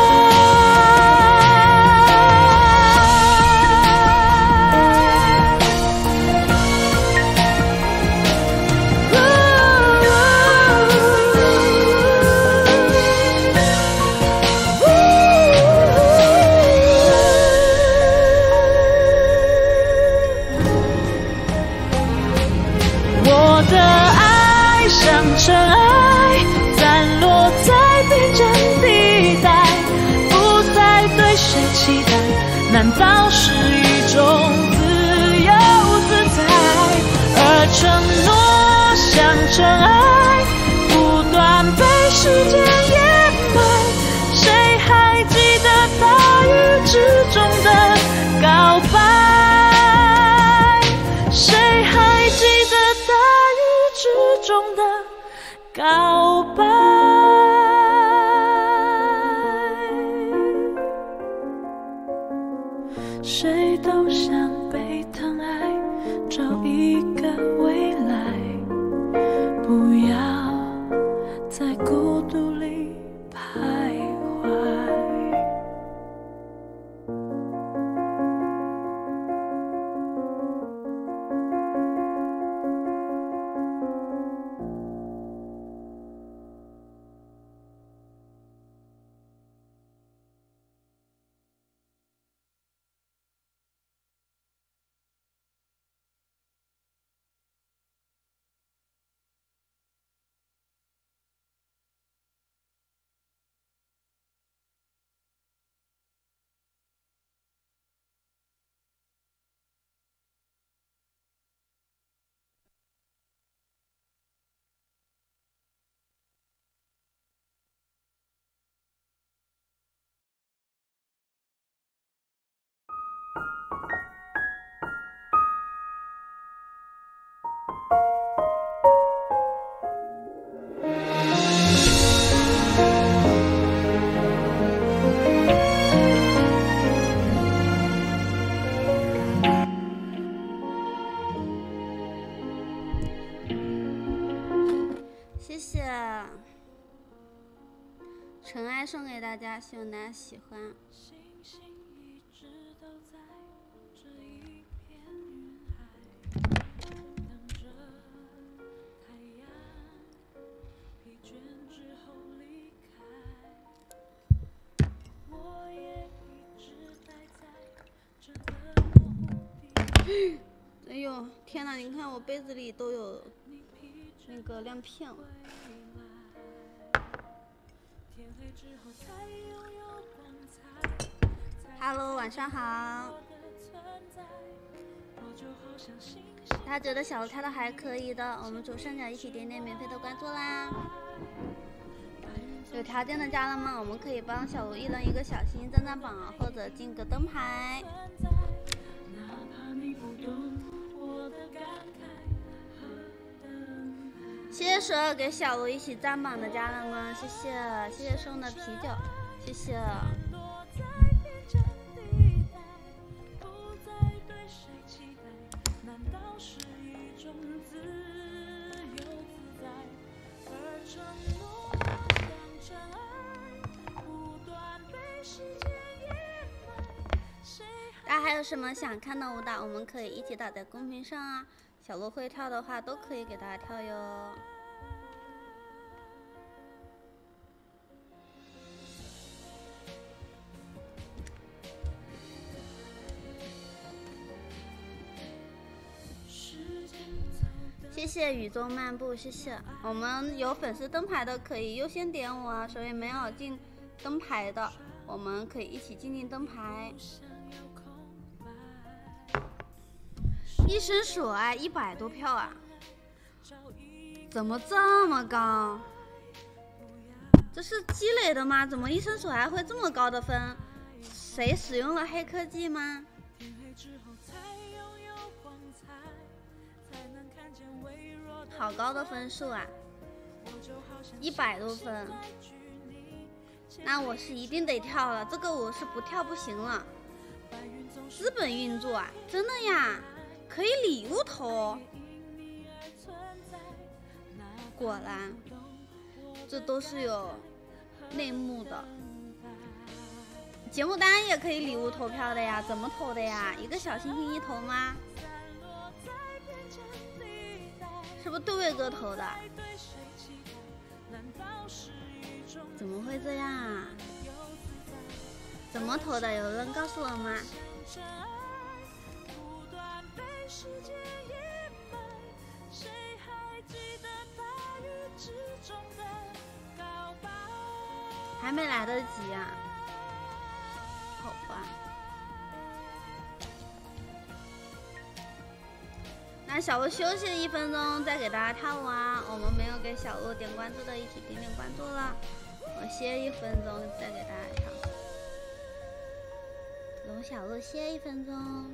我的爱像尘埃，散落在边疆地带，不再对谁期待，难道是一种自由自在？而承诺像尘埃，不断被时间掩埋，谁还记得大雨之中的告白？谁还记得告白。谁都想被疼爱，找一个未来，不要在孤独里徘徊。 谢谢尘埃送给大家，希望大家喜欢。 星星一直都在这一片云海，等着太阳疲倦之后离开。我也一直待在这个模糊地哎呦，天哪！你看我杯子里都有那个亮片了。Hello， 晚上好。他觉得小鹿跳的还可以的，我们左上角一起点点免费的关注啦。有条件的家人们，我们可以帮小鹿一人一个小心心赞赞榜，或者进个灯牌。谢谢所有给小鹿一起赞榜的家人们，谢谢，谢谢送的啤酒，谢谢。大家还有什么想看的舞蹈，我们可以一起打在公屏上啊。小鹿会跳的话，都可以给大家跳哟。谢谢雨中漫步，谢谢。我们有粉丝灯牌的可以优先点我啊，所以没有进灯牌的，我们可以一起进灯牌。一生所爱100多票啊，怎么这么高？这是积累的吗？怎么一生所爱会这么高的分？谁使用了黑科技吗？好高的分数啊，100多分。那我是一定得跳了，这个我是不跳不行了。资本运作啊，真的呀。可以礼物投，果然这都是有内幕的。节目单也可以礼物投票的呀，怎么投的呀？一个小星星一投吗？是不是对位哥投的？怎么会这样啊？怎么投的？有人告诉我吗？还没来得及啊，好吧。那小鹿休息1分钟，再给大家跳舞啊。我们没有给小鹿点关注的，一起点点关注了。我歇1分钟，再给大家跳。容小鹿歇1分钟。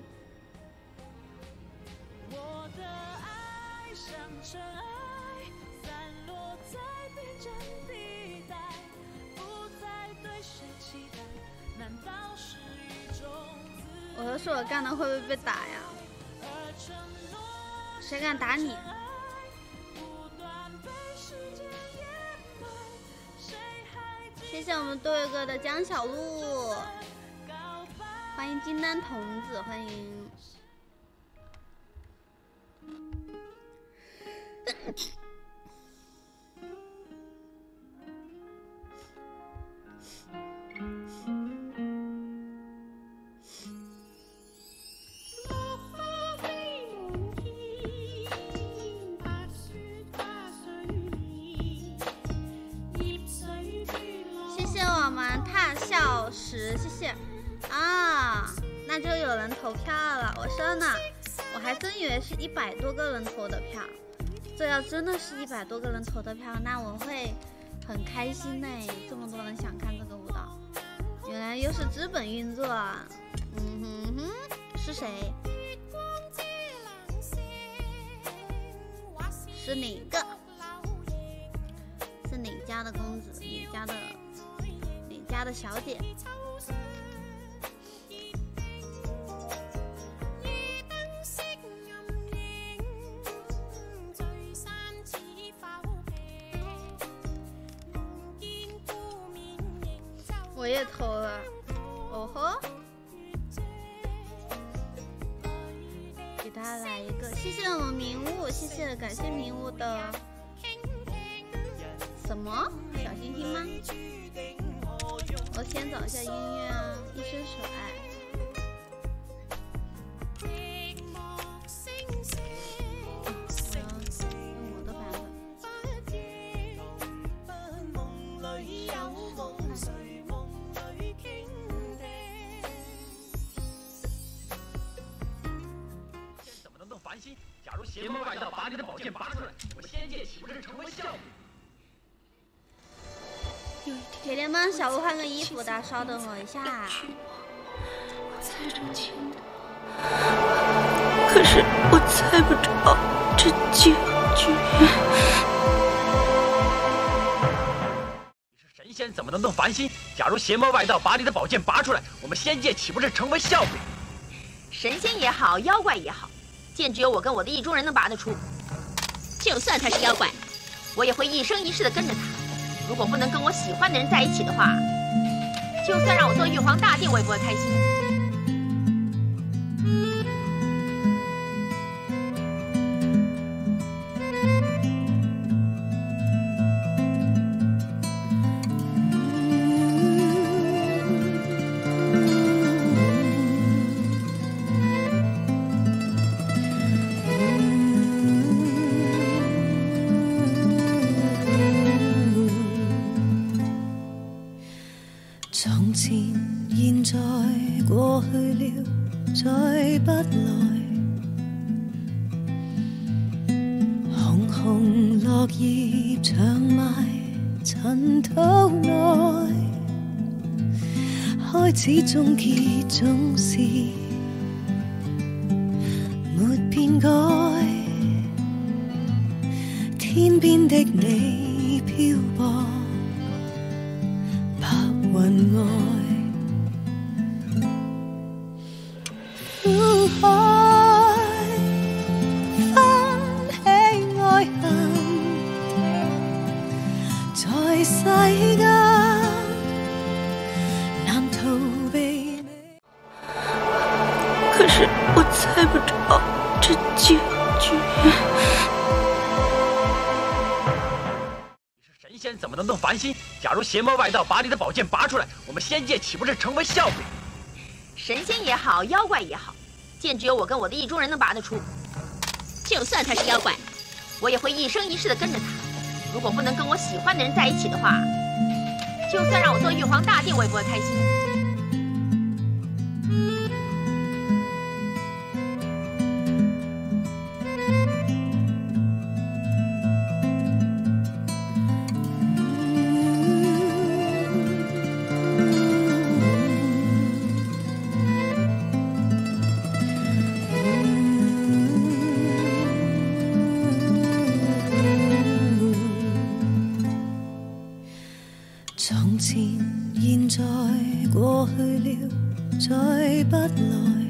我的爱像尘埃，散落我要是我干的会不会被打呀？谁敢打你？谢谢我们多维哥的江小璐，欢迎金丹童子，欢迎。谢谢啊，那就有人投票了。我说呢，我还真以为是100多个人投的票。这要真的是100多个人投的票，那我会很开心呢。这么多人想看这个舞蹈，原来又是资本运作。是谁？是哪个？是哪家的公子？哪家的小姐？我也投了，哦吼！给大家来一个，谢谢我们明悟，谢谢，感谢明悟的什么小星星吗？我先找一下音乐啊，一生所爱。 假如邪魔外道把你的宝剑拔出来，我仙界岂不是成为笑柄？ 铁铁们，小鹿换个衣服的，稍等我一下。 我猜着签的，可是我猜不着这结局。 你是神仙，怎么能动凡心？假如邪魔外道把你的宝剑拔出来，我们仙界岂不是成为笑柄？ 神仙也好，妖怪也好。剑只有我跟我的意中人能拔得出，就算他是妖怪，我也会一生一世的跟着他。如果不能跟我喜欢的人在一起的话，就算让我做玉皇大帝，我也不会开心。 从前现在过去了，再不来。红红落叶长埋尘土内，开始终结总是没变改。天边的你漂泊云外，苦海翻起爱恨，在世間難逃避。可是我猜不着這結局。 神仙怎么能动凡心？假如邪魔外道把你的宝剑拔出来，我们仙界岂不是成为笑柄？ 神仙也好，妖怪也好，剑只有我跟我的意中人能拔得出。就算他是妖怪，我也会一生一世的跟着他。如果不能跟我喜欢的人在一起的话，就算让我做玉皇大帝，我也不会开心。 從前、現在、過去了，再不來。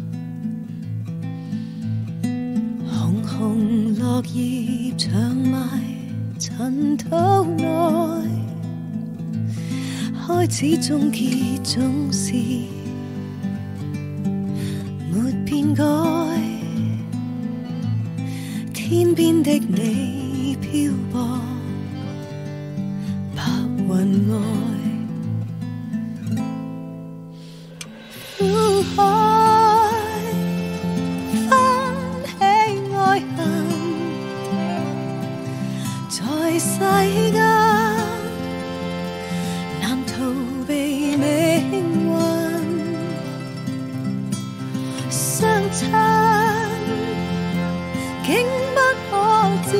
紅紅落葉長埋塵土內，開始終結總是沒變改。天邊的你漂泊白雲外，苦海翻起愛恨，在世間難逃避命運，相親竟不可接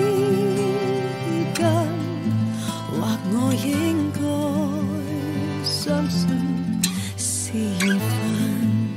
近，或我應該相信是緣分。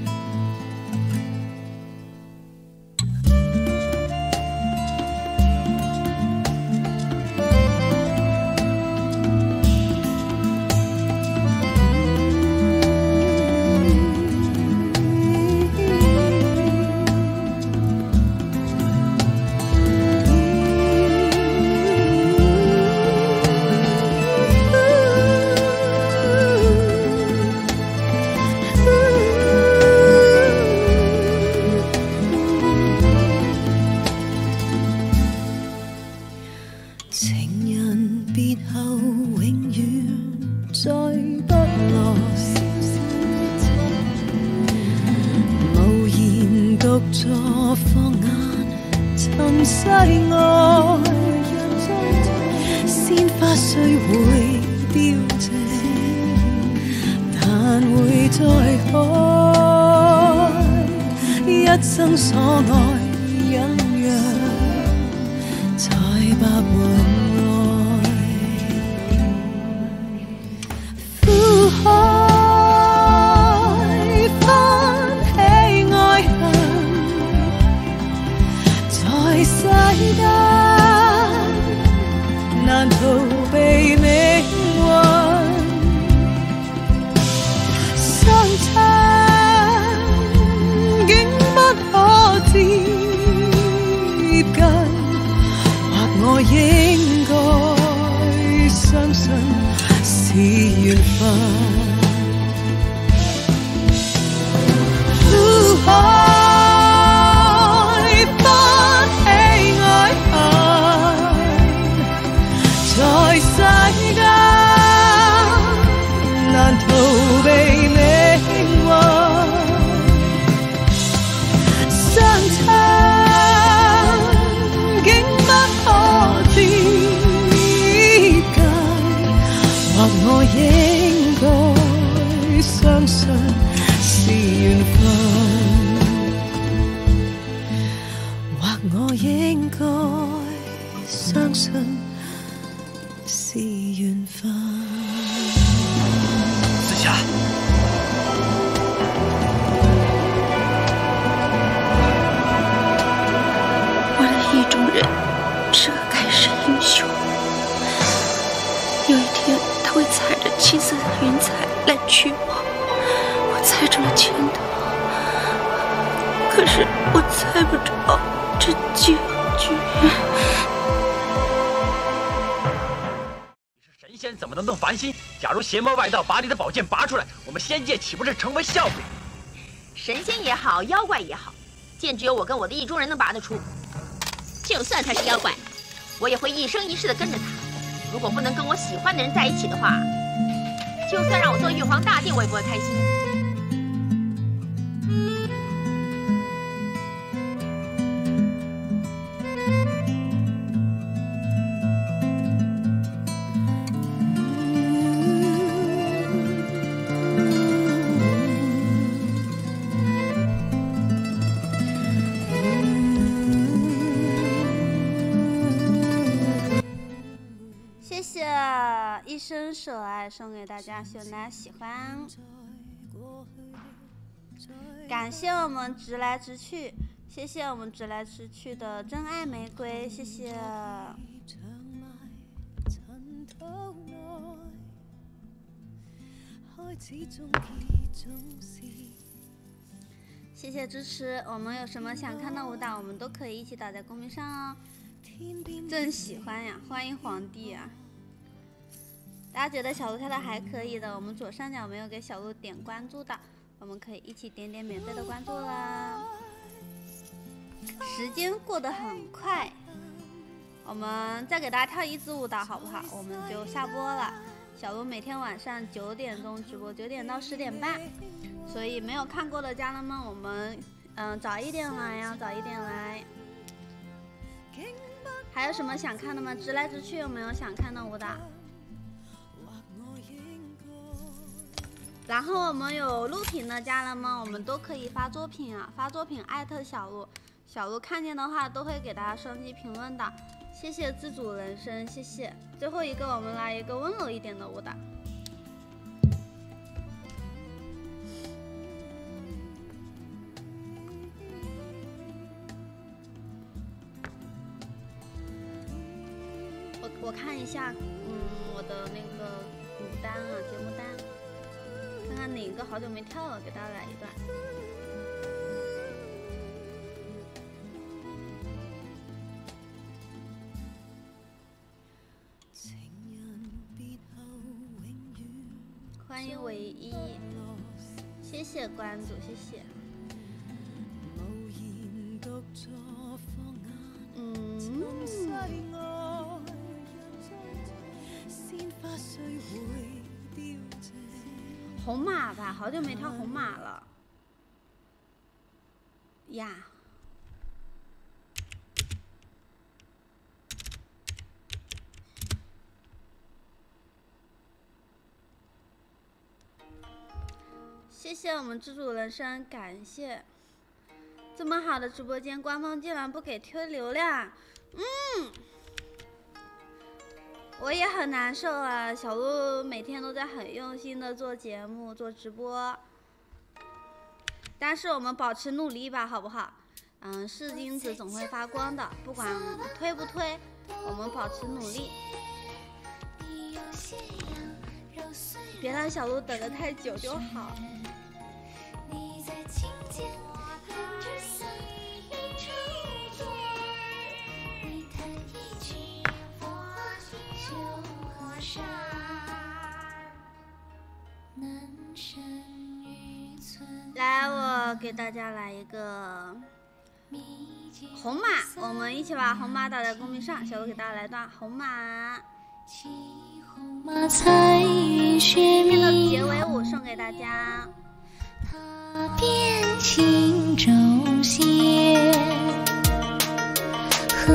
邪魔外道把你的宝剑拔出来，我们仙界岂不是成为笑柄？ 神仙也好，妖怪也好，剑只有我跟我的意中人能拔得出。就算他是妖怪，我也会一生一世的跟着他。如果不能跟我喜欢的人在一起的话，就算让我做玉皇大帝，我也不会开心。 一生手爱送给大家，希望大家喜欢。感谢我们直来直去，谢谢我们直来直去的真爱玫瑰，谢谢。 谢谢支持，我们有什么想看的舞蹈，我们都可以一起打在公屏上哦。真喜欢呀，欢迎皇帝啊！大家觉得小鹿跳的还可以的，我们左上角没有给小鹿点关注的，我们可以一起点点免费的关注啦。时间过得很快，我们再给大家跳一支舞蹈好不好？我们就下播了。小鹿每天晚上9点钟直播，9点到10点半，所以没有看过的家人们，我们早一点来呀，早一点来。还有什么想看的吗？直来直去有没有想看的舞蹈？然后我们有录屏的家人们，我们都可以发作品啊，发作品艾特小鹿，小鹿看见的话都会给大家双击评论的。谢谢自主人生，谢谢。最后一个，我们来一个温柔一点的舞蹈。我看一下，我的那个舞单啊，节目单，看看哪个好久没跳了，给大家来一段。欢迎唯一，谢谢关注，谢谢。红马吧，好久没跳红马了呀。谢谢我们自主人生，感谢。这么好的直播间，官方竟然不给推流量，我也很难受啊。小鹿每天都在很用心的做节目、做直播，但是我们保持努力吧，好不好？是金子总会发光的，不管推不推，我们保持努力。别让小鹿等得太久就好。来，我给大家来一个红马，我们一起把红马打在公屏上。小鹿给大家来段红马。今天的结尾舞送给大家。 变心中线，和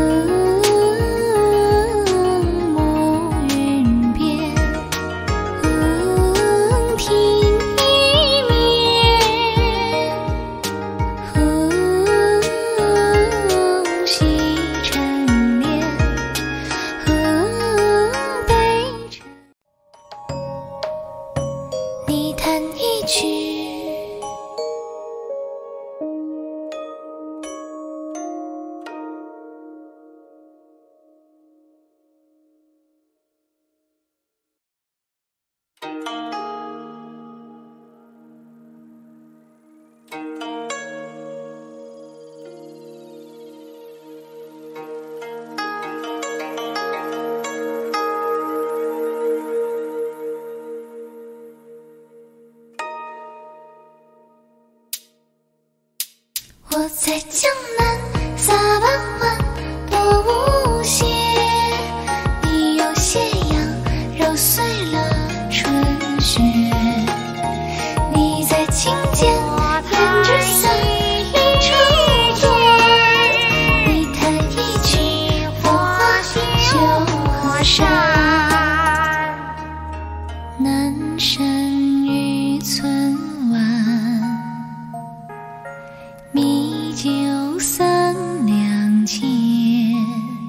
暮云边，听一面，和西沉淀，和北沉。你弹一曲。我在江南撒半弯多无邪，你有斜阳揉碎了春雪，你在琴间编织伞一成对，你弹一曲火花绣河山，南山渔村湾，米酒3两钱。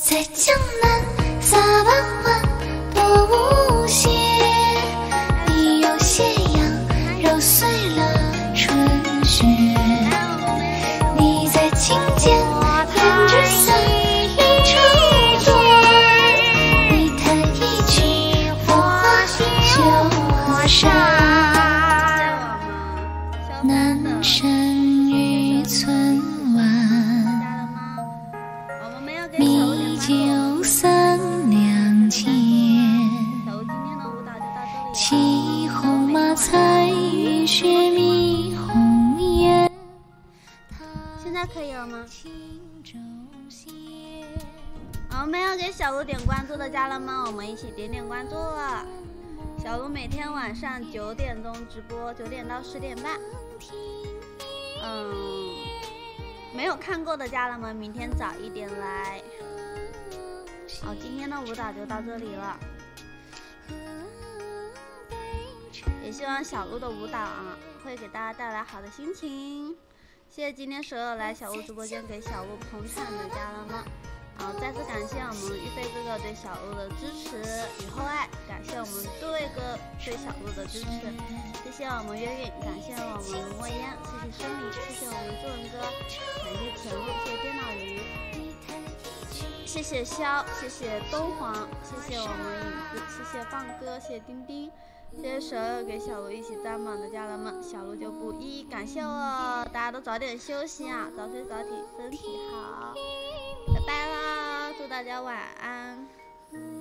在江南撒完欢多无邪，你有斜阳揉碎了春雪，你在琴间弹着三里长作，你弹一曲浮华旧河山，南山渔村晚，米酒三两钱，骑红马踩雨雪迷红颜。 现在可以了吗？我们要给小鹿点关注的家人们，我们一起点点关注了。小鹿每天晚上9点钟直播，9点到10点半。没有看过的家人们，明天早一点来。好，今天的舞蹈就到这里了。也希望小鹿的舞蹈会给大家带来好的心情。谢谢今天所有来小鹿直播间给小鹿捧场的家人们。再次感谢我们玉飞哥哥对小鹿的支持与厚爱，感谢我们杜卫哥对小鹿的支持，谢谢我们月月，感谢我们卢墨烟，谢谢森林，谢谢我们作文哥，感谢田路，谢谢电脑鱼，谢谢肖，谢谢东皇，谢谢我们影子，谢谢放哥，谢谢丁丁，谢谢所有给小鹿一起站榜的家人们，小鹿就不一一感谢了，大家都早点休息啊，早睡早起，身体好。拜拜啦，祝大家晚安。